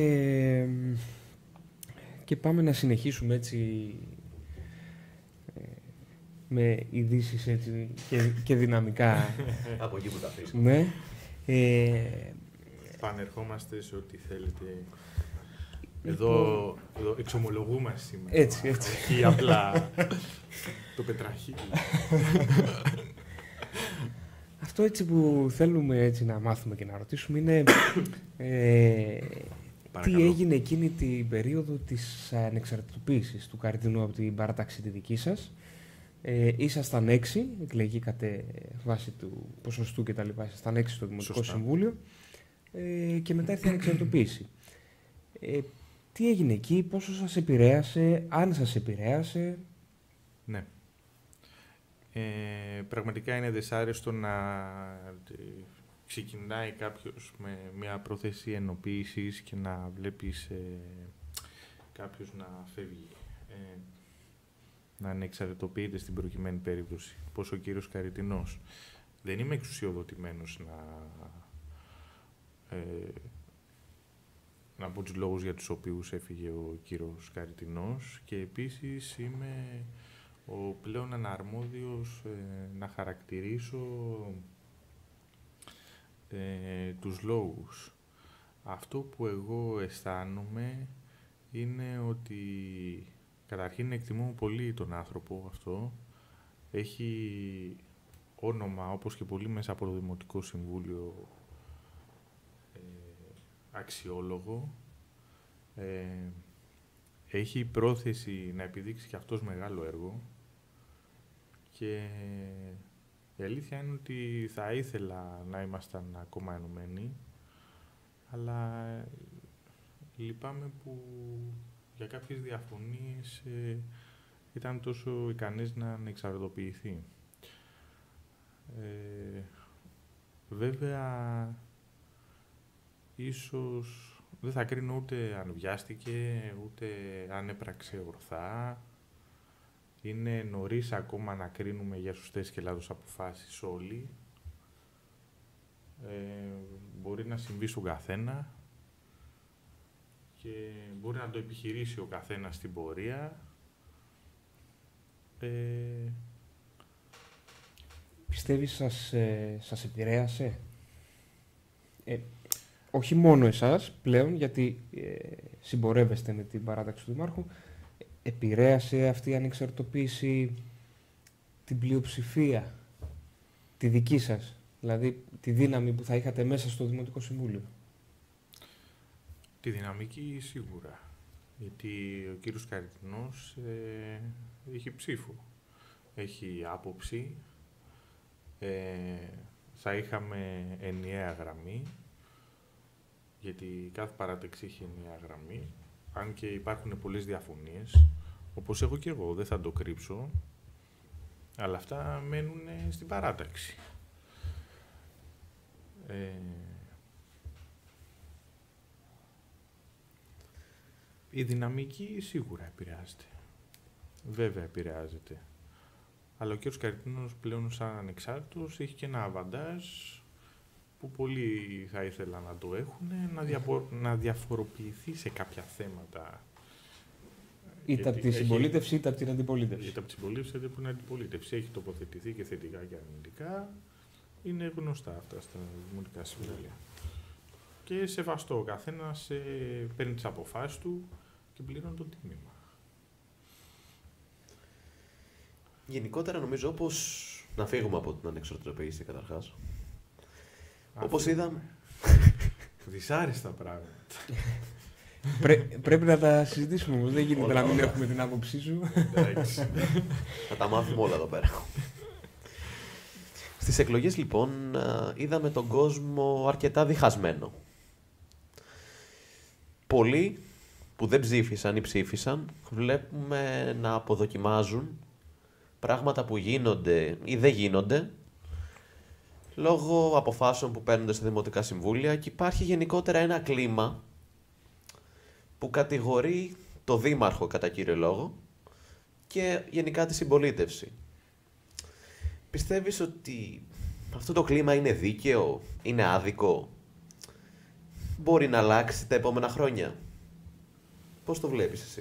και πάμε να συνεχίσουμε έτσι με ειδήσεις έτσι και δυναμικά. Από εκεί που τα αφήσουμε. Ναι. Πανερχόμαστε σε ό,τι θέλετε. Εδώ εξομολογούμαστε σήμερα. Έτσι. Όχι απλά το πετραχύλι. Αυτό έτσι που θέλουμε έτσι να μάθουμε και να ρωτήσουμε είναι τι έγινε εκείνη την περίοδο της ανεξαρτητοποίησης του Καριτινού από την παράταξη τη δική σας. Ήσασταν 6, εκλεγήκατε βάσει του ποσοστού κτλ. Ήσασταν 6 στο Δημοτικό Συμβούλιο. και μετά ήρθε η ανεξαρτητοποίηση. Τι έγινε εκεί, πόσο σας επηρέασε, αν σας επηρέασε? Ναι. Πραγματικά είναι δυσάρεστο να ξεκινάει κάποιος με μια πρόθεση ενοποίησης και να βλέπεις κάποιος να φεύγει, να ανεξαρτητοποιείται στην προκειμένη περίπτωση, πως ο κύριος Καριτινός. Δεν είμαι εξουσιοδοτημένος να πω τους λόγους για τους οποίους έφυγε ο κύριος Καριτινός, και επίσης είμαι ο πλέον αναρμόδιος να χαρακτηρίσω τους λόγους. Αυτό που εγώ αισθάνομαι είναι ότι καταρχήν εκτιμώ πολύ τον άνθρωπο αυτό. Έχει όνομα, όπως και πολύ μέσα από το Δημοτικό Συμβούλιο, αξιόλογο. Έχει πρόθεση να επιδείξει και αυτός μεγάλο έργο, και η αλήθεια είναι ότι θα ήθελα να ήμασταν ακόμα ενωμένοι, αλλά λυπάμαι που για κάποιες διαφωνίες ήταν τόσο ικανής να ανεξαρτητοποιηθεί. Βέβαια, ίσως δεν θα κρίνω ούτε αν βιάστηκε, ούτε αν έπραξε ορθά. Είναι νωρίς ακόμα να κρίνουμε για σωστές και λάθος αποφάσεις όλοι. Μπορεί να συμβεί στον καθένα και μπορεί να το επιχειρήσει ο καθένας στην πορεία. Πιστεύεις σας επηρέασε? Όχι μόνο εσάς πλέον, γιατί συμπορεύεστε με την παράταξη του Δημάρχου. Επηρέασε αυτή η ανεξαρτητοποίηση την πλειοψηφία, τη δική σας, δηλαδή τη δύναμη που θα είχατε μέσα στο Δημοτικό Συμβούλιο? Τη δυναμική σίγουρα, γιατί ο κύριος Καριτινός έχει ψήφο, έχει άποψη, θα είχαμε ενιαία γραμμή, γιατί κάθε παράταξη έχει ενιαία γραμμή, αν και υπάρχουν πολλές διαφωνίες, όπως έχω και εγώ, δεν θα το κρύψω, αλλά αυτά μένουν στην παράταξη. Η δυναμική σίγουρα επηρεάζεται. Βέβαια επηρεάζεται. Αλλά ο κύριος Καριτινός πλέον σαν ανεξάρτητος έχει και ένα αβαντάζ που πολλοί θα ήθελαν να το έχουν, να διαφοροποιηθεί σε κάποια θέματα. Είτε από τη συμπολίτευση είτε από την αντιπολίτευση. Είτε από τη συμπολίτευση είτε από την αντιπολίτευση. Έχει τοποθετηθεί και θετικά και αρνητικά. Είναι γνωστά αυτά στα δημοτικά συμβούλια. Και σεβαστό. Ο καθένας παίρνει τις αποφάσεις του και πληρώνει το τίμημα. Γενικότερα νομίζω όπως να φύγουμε από την ανεξαρτητοποίηση καταρχάς. Όπως είδαμε. Δυσάρεστα πράγματα. Πρέπει να τα συζητήσουμε όμως. Δεν γίνεται να μην έχουμε την άποψή σου. Θα τα μάθουμε όλα εδώ πέρα. Στις εκλογές λοιπόν είδαμε τον κόσμο αρκετά διχασμένο. Πολλοί που δεν ψήφισαν ή ψήφισαν βλέπουμε να αποδοκιμάζουν πράγματα που γίνονται ή δεν γίνονται λόγω αποφάσεων που παίρνονται στα Δημοτικά Συμβούλια, και υπάρχει γενικότερα ένα κλίμα που κατηγορεί το Δήμαρχο κατά κύριο λόγο και γενικά τη συμπολίτευση. Πιστεύεις ότι αυτό το κλίμα είναι δίκαιο, είναι άδικο, μπορεί να αλλάξει τα επόμενα χρόνια? Πώς το βλέπεις εσύ?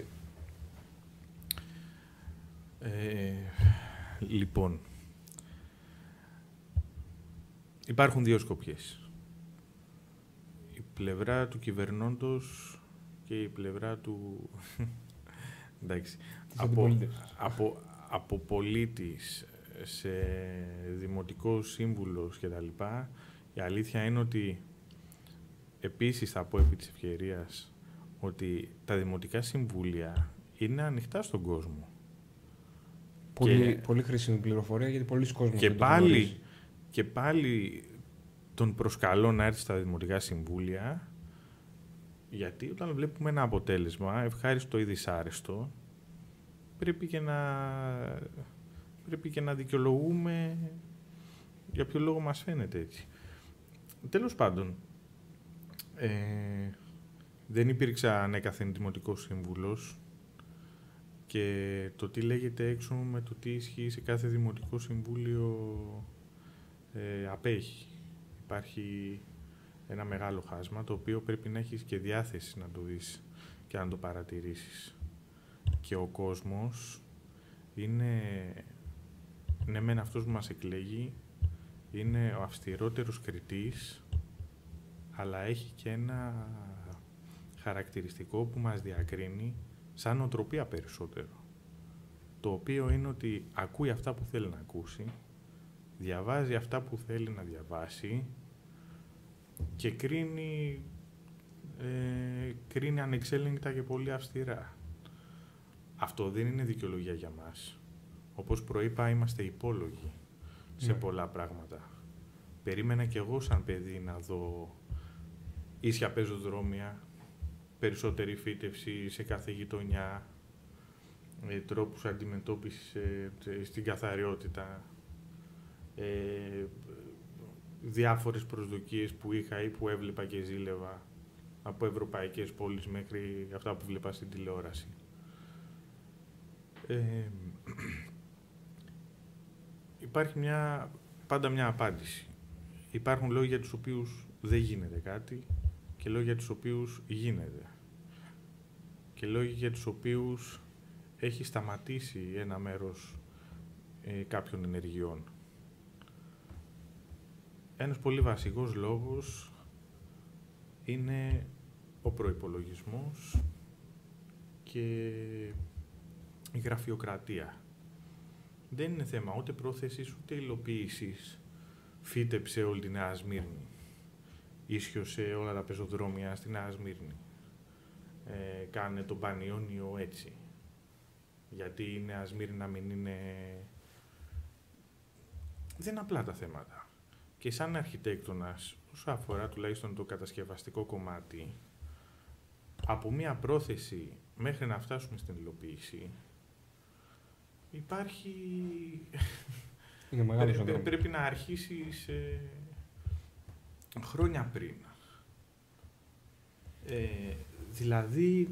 Λοιπόν, υπάρχουν δύο σκοπιές. Η πλευρά του κυβερνώντος και η πλευρά του... Εντάξει. Από πολίτης σε δημοτικό σύμβουλος και τα λοιπά, η αλήθεια είναι ότι επίσης θα πω επί της ευκαιρίας ότι τα δημοτικά συμβούλια είναι ανοιχτά στον κόσμο. Πολύ χρήσιμη πληροφορία, γιατί πολλοί κόσμοι και πάλι τον προσκαλώ να έρθει στα Δημοτικά Συμβούλια, γιατί όταν βλέπουμε ένα αποτέλεσμα, ευχάριστο ή δυσάρεστο, πρέπει και να δικαιολογούμε για ποιο λόγο μας φαίνεται έτσι. Τέλος πάντων, δεν υπήρξα ανέκαθεν Δημοτικός Σύμβουλος και το τι λέγεται έξω με το τι ισχύει σε κάθε Δημοτικό Συμβούλιο απέχει. Υπάρχει ένα μεγάλο χάσμα, το οποίο πρέπει να έχεις και διάθεση να το δεις και να το παρατηρήσεις. Και ο κόσμος είναι, ναι μεν αυτός που μας εκλέγει, είναι ο αυστηρότερος κριτής, αλλά έχει και ένα χαρακτηριστικό που μας διακρίνει σαν νοοτροπία περισσότερο. Το οποίο είναι ότι ακούει αυτά που θέλει να ακούσει, διαβάζει αυτά που θέλει να διαβάσει και κρίνει ανεξέλεγκτα και πολύ αυστηρά. Αυτό δεν είναι δικαιολογία για μας. Όπως προείπα, είμαστε υπόλογοι σε πολλά πράγματα. Περίμενα κι εγώ σαν παιδί να δω ίσια πεζοδρόμια, περισσότερη φύτευση σε κάθε γειτονιά, τρόπους αντιμετώπισης στην καθαριότητα, διάφορες προσδοκίες που είχα ή που έβλεπα και ζήλευα από ευρωπαϊκές πόλεις μέχρι αυτά που βλέπα στην τηλεόραση. Υπάρχει πάντα μια απάντηση. Υπάρχουν λόγοι για τους οποίους δεν γίνεται κάτι και λόγοι για τους οποίους γίνεται. Και λόγοι για τους οποίους έχει σταματήσει ένα μέρος κάποιων ενεργειών. Ένας πολύ βασικός λόγος είναι ο προϋπολογισμός και η γραφειοκρατία. Δεν είναι θέμα ούτε πρόθεσης ούτε υλοποίησης. Φύτεψε όλη τη Νέα Σμύρνη. Ίσιοσε όλα τα πεζοδρόμια στη Νέα Σμύρνη. Κάνε τον Πανιόνιο έτσι. Γιατί η Νέα Σμύρνη να μην είναι... Δεν είναι απλά τα θέματα. Και σαν αρχιτέκτονας, όσο αφορά τουλάχιστον το κατασκευαστικό κομμάτι, από μία πρόθεση μέχρι να φτάσουμε στην υλοποίηση, υπάρχει... πρέπει να αρχίσεις χρόνια πριν. Δηλαδή,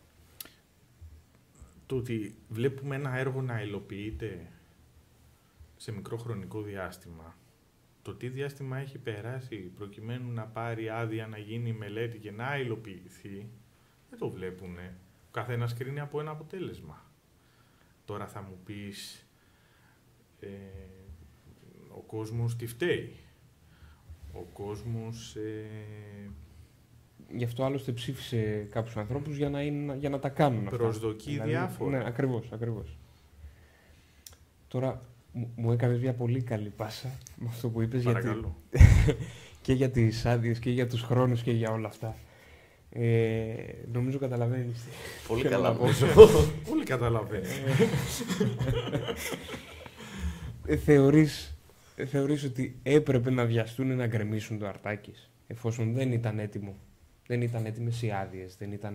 το ότι βλέπουμε ένα έργο να υλοποιείται σε μικρό χρονικό διάστημα, το τι διάστημα έχει περάσει προκειμένου να πάρει άδεια, να γίνει μελέτη και να υλοποιηθεί, δεν το βλέπουνε. Ο καθένας κρίνει από ένα αποτέλεσμα. Τώρα θα μου πεις, ο κόσμος τι φταίει. Ο κόσμος... Γι' αυτό άλλωστε ψήφισε κάποιους ανθρώπους για να τα κάνουν αυτά. Προσδοκεί δηλαδή, διάφορα. Ναι, ακριβώς. Τώρα, μου έκανες μια πολύ καλή πάσα με αυτό που είπες. Παρακαλώ. Και για τις άδειες και για τους χρόνους και για όλα αυτά. Νομίζω καταλαβαίνεις. Πολύ καλά. Πολύ καταλαβαίνεις. Θεωρείς ότι έπρεπε να βιαστούν να γκρεμίσουν το Αρτάκης, εφόσον δεν ήταν έτοιμο. Δεν ήταν έτοιμες οι άδειες,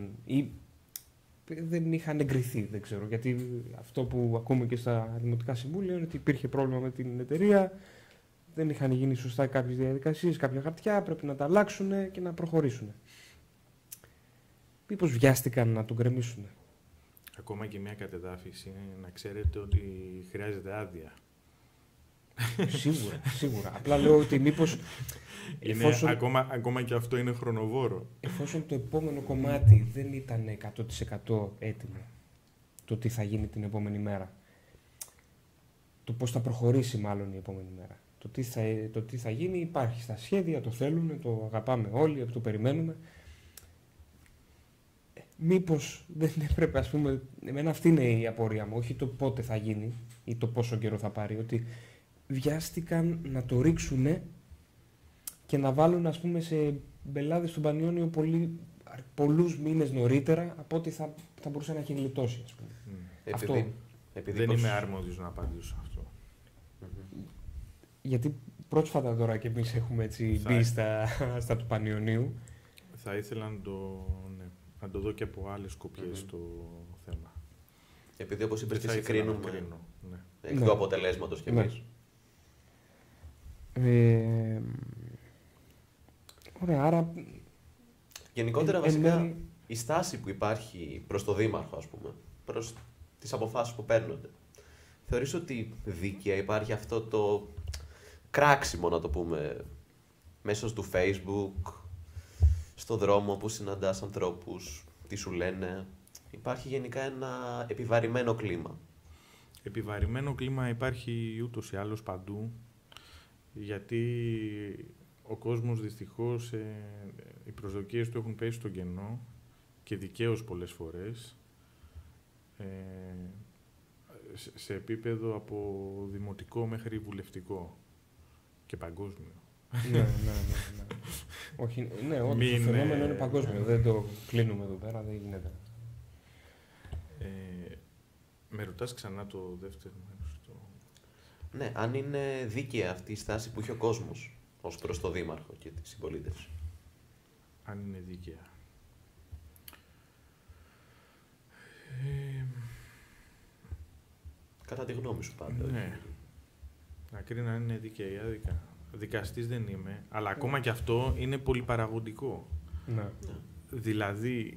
δεν είχαν εγκριθεί, δεν ξέρω. Γιατί αυτό που ακούμε και στα Δημοτικά Συμβούλια είναι ότι υπήρχε πρόβλημα με την εταιρεία, δεν είχαν γίνει σωστά κάποιες διαδικασίες, κάποια χαρτιά, πρέπει να τα αλλάξουν και να προχωρήσουν. Μήπως βιάστηκαν να τον γκρεμίσουν. Ακόμα και μια κατεδάφιση είναι να ξέρετε ότι χρειάζεται άδεια. Σίγουρα. Απλά λέω ότι μήπως... Ακόμα και αυτό είναι χρονοβόρο. Εφόσον το επόμενο κομμάτι δεν ήταν 100% έτοιμο, το τι θα γίνει την επόμενη μέρα, το πώς θα προχωρήσει μάλλον η επόμενη μέρα, το τι θα γίνει υπάρχει στα σχέδια, το θέλουν, το αγαπάμε όλοι, το περιμένουμε. Μήπως δεν έπρεπε, ας πούμε, εμένα αυτή είναι η απορία μου, όχι το πότε θα γίνει ή το πόσο καιρό θα πάρει, ότι βιάστηκαν να το ρίξουνε και να βάλουν, ας πούμε, σε μπελάδες στον Πανιόνιο πολλούς μήνες νωρίτερα από ό,τι θα μπορούσε να έχει γλιτώσει, ας πούμε. Δεν είμαι αρμόδιος να απαντήσω σε αυτό. Γιατί πρόσφατα τώρα και εμείς έχουμε έτσι μπει στα του Πανιωνίου. Θα ήθελα να το δω και από άλλες σκοπιές το θέμα. Επειδή όπως είπες και θα εσύ ήθελα να κρίνουμε κρίνω, ναι. εκ Ναι. του αποτελέσματος κι εμείς. Ωραία, άρα... Γενικότερα, εν βασικά, μέρει- η στάση που υπάρχει προς το Δήμαρχο, ας πούμε, προς τις αποφάσεις που παίρνονται, θεωρείς ότι δίκαια υπάρχει αυτό το κράξιμο, να το πούμε, μέσω του Facebook, στο δρόμο που συναντάς ανθρώπους, τι σου λένε? Υπάρχει γενικά ένα επιβαρημένο κλίμα. Επιβαρημένο κλίμα υπάρχει ούτως ή άλλως παντού, γιατί ο κόσμος δυστυχώς οι προσδοκίες του έχουν πέσει στο κενό και δικαίως πολλές φορές, σε επίπεδο από δημοτικό μέχρι βουλευτικό και παγκόσμιο. ναι. Όχι, ναι, όντως το φαινόμενο είναι παγκόσμιο. Δεν το κλείνουμε εδώ πέρα, δεν γίνεται. Με ρωτάς ξανά το δεύτερο μέρος. Ναι, αν είναι δίκαια αυτή η στάση που έχει ο κόσμος ως προς το Δήμαρχο και τη συμπολίτευση. Αν είναι δίκαια. Κατά τη γνώμη σου πάντα. Ναι. Να κρίνω αν είναι δίκαια ή άδικα. Δικαστής δεν είμαι, αλλά ακόμα και αυτό είναι πολυπαραγωγικό. Ναι. Δηλαδή,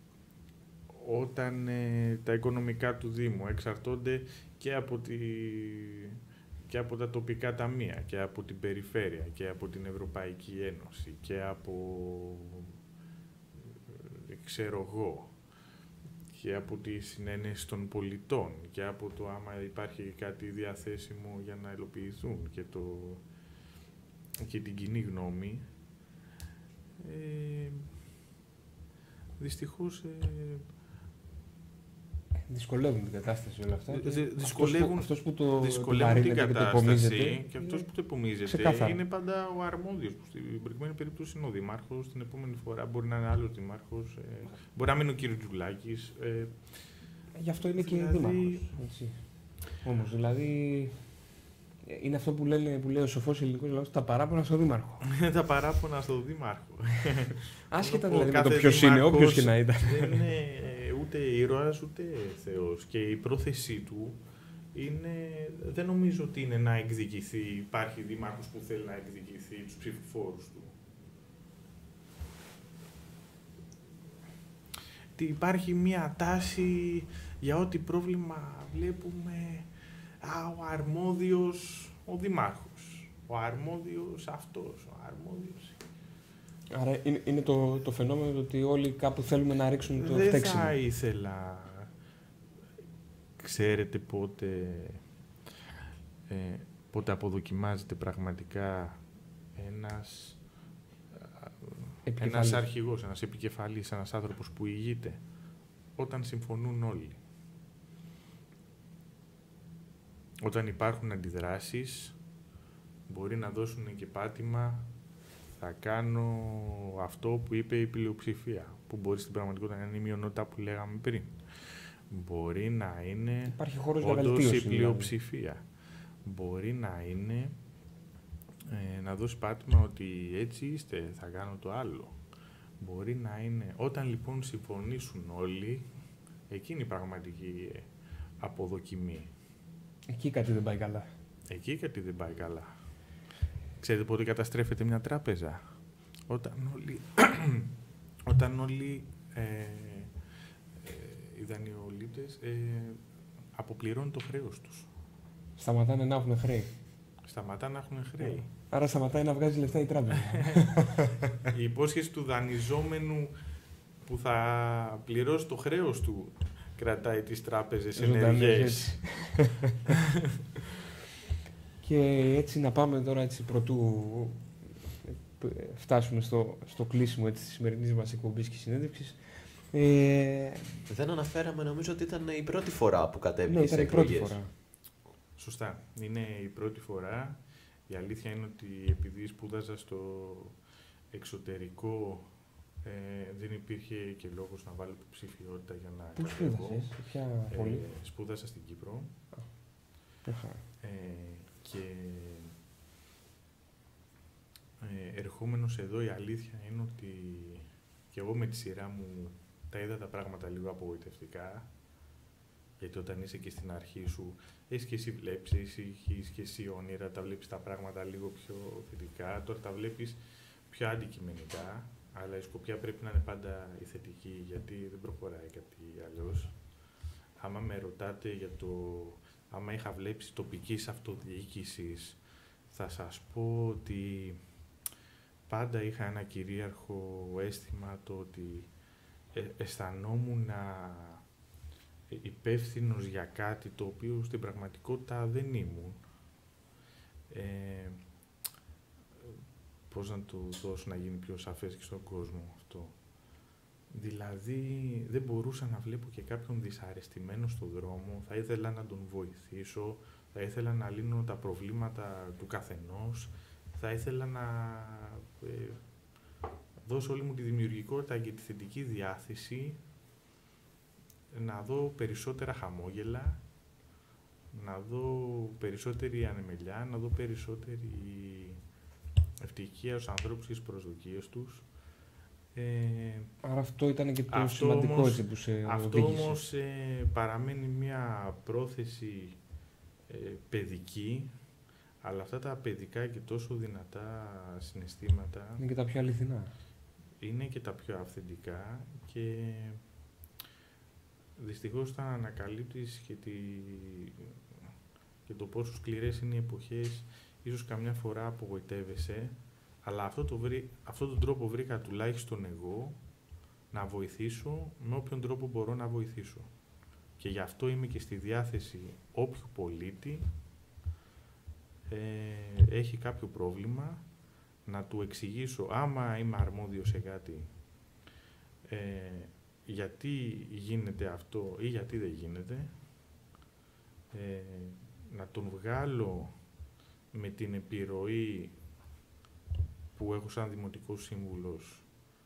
όταν τα οικονομικά του Δήμου εξαρτώνται και από τα τοπικά ταμεία και από την περιφέρεια και από την Ευρωπαϊκή Ένωση και από, ξέρω εγώ, και από τη συνένεση των πολιτών και από το άμα υπάρχει κάτι διαθέσιμο για να υλοποιηθούν και την κοινή γνώμη, δυστυχώς Δυσκολεύουν την κατάσταση όλα αυτά. δυσκολεύουν, αυτός που το δυσκολεύουν την βαρύνεται και το κατάσταση υπομίζεται, και αυτός που το υπομίζεται ξεκάθαρα. είναι πάντα ο αρμόδιος, που στην προηγούμενη περίπτωση είναι ο δήμαρχος, την επόμενη φορά μπορεί να είναι άλλος δήμαρχος, μπορεί να μην είναι ο κύριος Τζουλάκης. Γι' αυτό είναι και Δηλαδή- δήμαρχος. Έτσι. Όμως, δηλαδή, είναι αυτό που λέει ο σοφός ελληνικός λαός, τα παράπονα στο δήμαρχο. Τα παράπονα στο δήμαρχο. Άσχετα Θέλω να πω, δηλαδή με το κάθε ποιος είναι, δήμαρχος όποιος και να ήταν. Δεν είναι ούτε ήρωας ούτε θεός. Και η πρόθεσή του δεν νομίζω ότι είναι να εκδικηθεί. Υπάρχει δήμαρχος που θέλει να εκδικηθεί τους ψηφοφόρους του. Τι υπάρχει μια τάση για ό,τι πρόβλημα βλέπουμε. Ο αρμόδιος ο δήμαρχος. Ο αρμόδιος αυτός. Ο αρμόδιος. Άρα είναι το φαινόμενο ότι όλοι κάπου θέλουμε να ρίξουν το Δεν φταίξιμο. θα ήθελα. Ξέρετε πότε αποδοκιμάζεται πραγματικά ένας αρχηγός, ένας επικεφαλής, ένας άνθρωπος που ηγείται, όταν συμφωνούν όλοι. Όταν υπάρχουν αντιδράσεις, μπορεί να δώσουν και πάτημα, θα κάνω αυτό που είπε η πλειοψηφία, που μπορεί στην πραγματικότητα να είναι η μειονότητα που λέγαμε πριν. Μπορεί να είναι Υπάρχει χώρος για όντως βελτίωση, η δηλαδή. πλειοψηφία. Μπορεί να είναι να δώσει πάτημα ότι έτσι είστε, θα κάνω το άλλο. Μπορεί να είναι, όταν λοιπόν συμφωνήσουν όλοι, εκείνη η πραγματική αποδοκιμή. Εκεί κάτι δεν πάει καλά. Εκεί κάτι δεν πάει καλά. Ξέρετε πότε καταστρέφεται μια τράπεζα? Όταν όλοι οι δανειολήπτες αποπληρώνουν το χρέος τους. Σταματάνε να έχουν χρέη. Σταματά να έχουν χρέη. Άρα σταματάει να βγάζει λεφτά η τράπεζα. Η υπόσχεση του δανειζόμενου που θα πληρώσει το χρέος του κρατάει τις τράπεζες ενεργές. Και έτσι να πάμε τώρα έτσι πρωτού φτάσουμε στο κλείσιμο έτσι, της σημερινής μας εκπομπής και συνέντευξης. Δεν αναφέραμε, νομίζω ότι ήταν η πρώτη φορά που κατέβηκε Ναι, στις ήταν η πρώτη εκλογές. φορά. Σωστά. Είναι η πρώτη φορά. Η αλήθεια είναι ότι επειδή σπούδαζα στο εξωτερικό δεν υπήρχε και λόγος να βάλω υποψηφιότητα για να Πού κατέβω. σπούδασες, σε ποια πόλη? Σπούδασα στην Κύπρο. Αχα. Και Ερχόμενος εδώ, η αλήθεια είναι ότι και εγώ με τη σειρά μου τα είδα τα πράγματα λίγο απογοητευτικά, γιατί όταν είσαι και στην αρχή σου, έχεις και εσύ βλέψεις, έχεις και εσύ όνειρα, τα βλέπεις τα πράγματα λίγο πιο θετικά, τώρα τα βλέπεις πιο αντικειμενικά, αλλά η σκοπιά πρέπει να είναι πάντα η θετική, γιατί δεν προχωράει κάτι αλλιώς. Άμα με ρωτάτε για το άμα είχα βλέψεις τοπικής αυτοδιοίκησης, θα σας πω ότι πάντα είχα ένα κυρίαρχο αίσθημα το ότι αισθανόμουν υπεύθυνος για κάτι το οποίο στην πραγματικότητα δεν ήμουν. Πώς να το δώσω να γίνει πιο σαφές και στον κόσμο αυτό. Δηλαδή δεν μπορούσα να βλέπω και κάποιον δυσαρεστημένο στον δρόμο, θα ήθελα να τον βοηθήσω, θα ήθελα να λύνω τα προβλήματα του καθενός, θα ήθελα να δώσω όλη μου τη δημιουργικότητα και τη θετική διάθεση, να δω περισσότερα χαμόγελα, να δω περισσότερη ανεμελιά, να δω περισσότερη ευτυχία στους ανθρώπους και στις προσδοκίες τους. Άρα αυτό ήταν και το σημαντικό όμως, έτσι που σε οδήγησε. Αυτό όμως παραμένει μια πρόθεση παιδική, αλλά αυτά τα παιδικά και τόσο δυνατά συναισθήματα είναι και τα πιο αληθινά. Είναι και τα πιο αυθεντικά και δυστυχώς όταν ανακαλύπτεις και το πόσο σκληρές είναι οι εποχές, ίσως καμιά φορά απογοητεύεσαι, αλλά αυτόν τον τρόπο βρήκα τουλάχιστον εγώ να βοηθήσω με όποιον τρόπο μπορώ να βοηθήσω. Και γι' αυτό είμαι και στη διάθεση όποιου πολίτη έχει κάποιο πρόβλημα, να του εξηγήσω, άμα είμαι αρμόδιος σε κάτι, γιατί γίνεται αυτό ή γιατί δεν γίνεται, να τον βγάλω με την επιρροή που έχω σαν δημοτικός σύμβουλος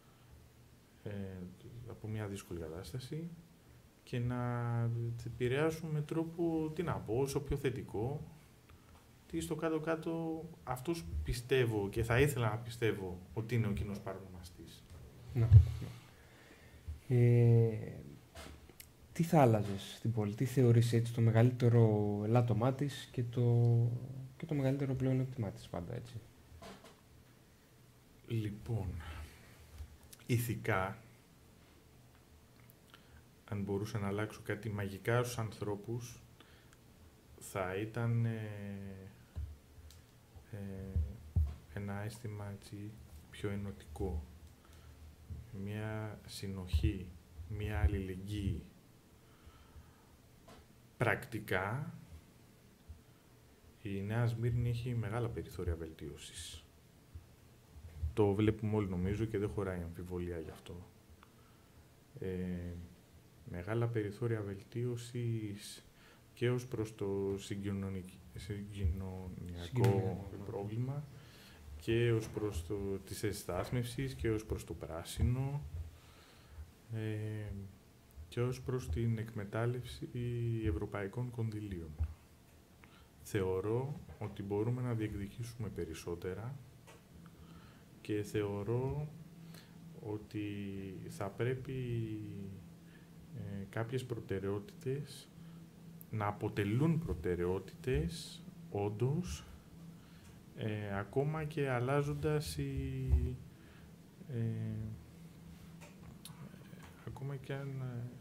από μια δύσκολη κατάσταση και να επηρεάσω με τρόπο, τι να πω, όσο πιο θετικό, τι στο κάτω-κάτω αυτός πιστεύω και θα ήθελα να πιστεύω ότι είναι ο κοινός παρονομαστής. Ναι. Τι θα άλλαζες στην πόλη, τι θεωρείς έτσι το μεγαλύτερο ελάττωμά της και το μεγαλύτερο πλεονέκτημά της πάντα, έτσι? Λοιπόν, ηθικά, αν μπορούσα να αλλάξω κάτι μαγικά στους ανθρώπους, θα ήταν ένα αίσθημα έτσι, πιο ενωτικό, μια συνοχή, μια αλληλεγγύη. Πρακτικά, η Νέα Σμύρνη έχει μεγάλα περιθώρια βελτίωσης. Το βλέπουμε όλοι νομίζω και δεν χωράει αμφιβολία γι' αυτό. Μεγάλα περιθώρια βελτίωσης και ως προς το συγκοινωνιακό πρόβλημα και ως προς της εστάθμευσης και ως προς το πράσινο και ως προς την εκμετάλλευση ευρωπαϊκών κονδυλίων. Θεωρώ ότι μπορούμε να διεκδικήσουμε περισσότερα και θεωρώ ότι θα πρέπει κάποιες προτεραιότητες να αποτελούν προτεραιότητες, όντως, ακόμα και αλλάζοντας ακόμα και αν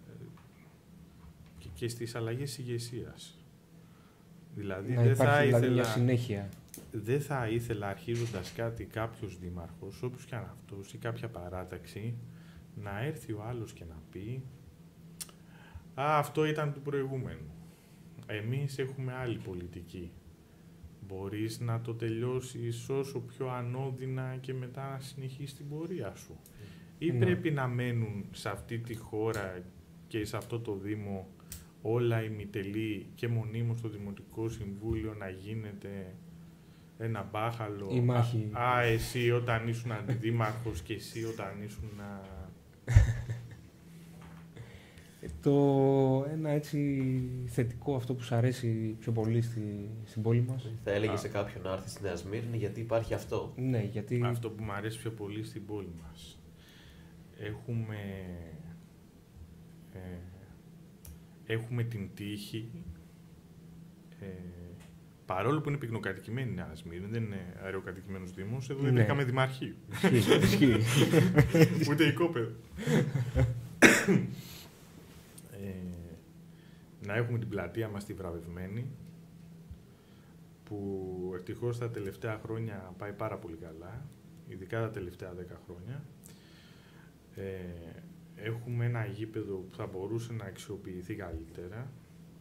και στις αλλαγές ηγεσίας. Δηλαδή, να υπάρχει δηλαδή μια συνέχεια. Δεν θα ήθελα αρχίζοντας κάτι κάποιος δήμαρχος, όποιος και αν αυτός ή κάποια παράταξη, να έρθει ο άλλος και να πει αυτό ήταν του προηγούμενου. Εμείς έχουμε άλλη πολιτική. Μπορείς να το τελειώσεις όσο πιο ανώδυνα και μετά να συνεχίσεις την πορεία σου. Ή πρέπει να μένουν σε αυτή τη χώρα και σε αυτό το Δήμο όλα ημιτελή και μονίμως στο Δημοτικό Συμβούλιο να γίνεται ένα μπάχαλο. Η μάχη. Εσύ όταν ήσουν αντιδήμαρχος και εσύ όταν ήσουν... Ένα έτσι θετικό, αυτό που σου αρέσει πιο πολύ στην πόλη μας. Θα έλεγε σε κάποιον να έρθει στη Νέα Σμύρνη γιατί υπάρχει αυτό. Ναι, γιατί... Αυτό που μου αρέσει πιο πολύ στην πόλη μας. Έχουμε την τύχη, παρόλο που είναι πυκνοκατοικημένη η Νέα Σμύρνη, δεν είναι αεροκατοικημένος δήμος, εδώ δεν Ναι. είχαμε δημαρχείο. Ισχύει. Ούτε οικόπεδο. Να έχουμε την πλατεία μας τη βραβευμένη, που ευτυχώς τα τελευταία χρόνια πάει πάρα πολύ καλά, ειδικά τα τελευταία 10 χρόνια. Έχουμε ένα γήπεδο που θα μπορούσε να αξιοποιηθεί καλύτερα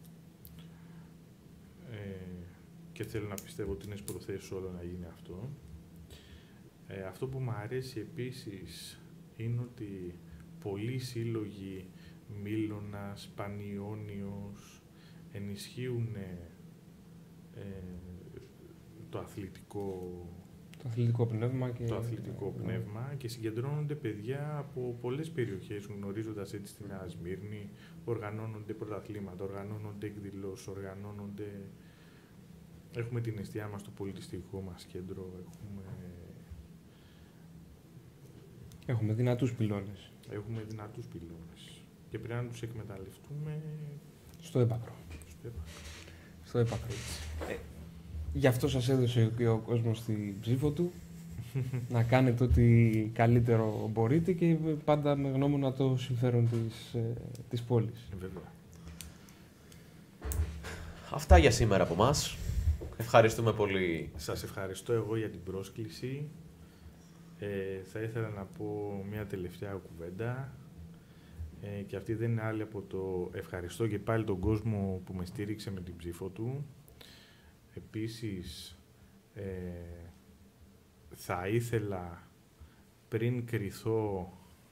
και θέλω να πιστεύω ότι είναι στις προθέσεις όλων να γίνει αυτό. Αυτό που μου αρέσει επίσης είναι ότι πολλοί σύλλογοι, Μήλωνας, Πανιώνιος, ενισχύουν το αθλητικό πνεύμα και συγκεντρώνονται παιδιά από πολλές περιοχές, γνωρίζοντας έτσι τη Νέα Σμύρνη, οργανώνονται πρωταθλήματα, οργανώνονται εκδηλώσεις, έχουμε την εστιά μας στο πολιτιστικό μας κέντρο, Έχουμε δυνατούς πυλώνες. Και πρέπει να τους εκμεταλλευτούμε Στο έπακρο. Γι' αυτό σας έδωσε και ο κόσμος την ψήφο του. Να κάνετε ό,τι καλύτερο μπορείτε και πάντα με γνώμονα το συμφέρον της πόλης. Βέβαια. Αυτά για σήμερα από μας. Ευχαριστούμε πολύ. Σας ευχαριστώ εγώ για την πρόσκληση. Θα ήθελα να πω μια τελευταία κουβέντα και αυτή δεν είναι άλλη από το ευχαριστώ και πάλι τον κόσμο που με στήριξε με την ψήφο του. Επίσης, θα ήθελα πριν κριθώ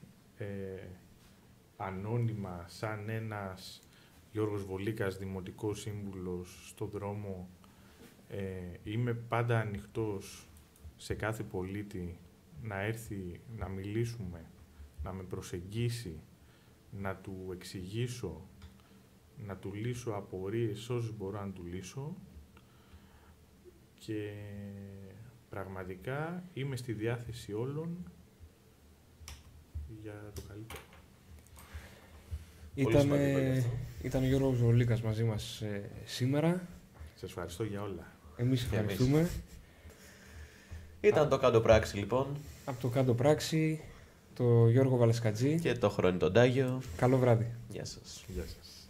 ανώνυμα σαν ένας Γιώργος Βολίκας, Δημοτικός Σύμβουλος στο δρόμο, είμαι πάντα ανοιχτός σε κάθε πολίτη να έρθει να μιλήσουμε, να με προσεγγίσει, να του εξηγήσω, να του λύσω απορίες όσες μπορώ να του λύσω και πραγματικά είμαι στη διάθεση όλων για το καλύτερο. Ήταν ο Γιώργος Βολίκας μαζί μας σήμερα. Σας ευχαριστώ για όλα. Εμείς ευχαριστούμε. Ήταν το Κάντο Πράξη λοιπόν. Από το Κάντο Πράξη, το Γιώργο Βαλασκατζή Και το Χρόνι τον Τάγιο. Καλό βράδυ. Γεια σας. Γεια σας.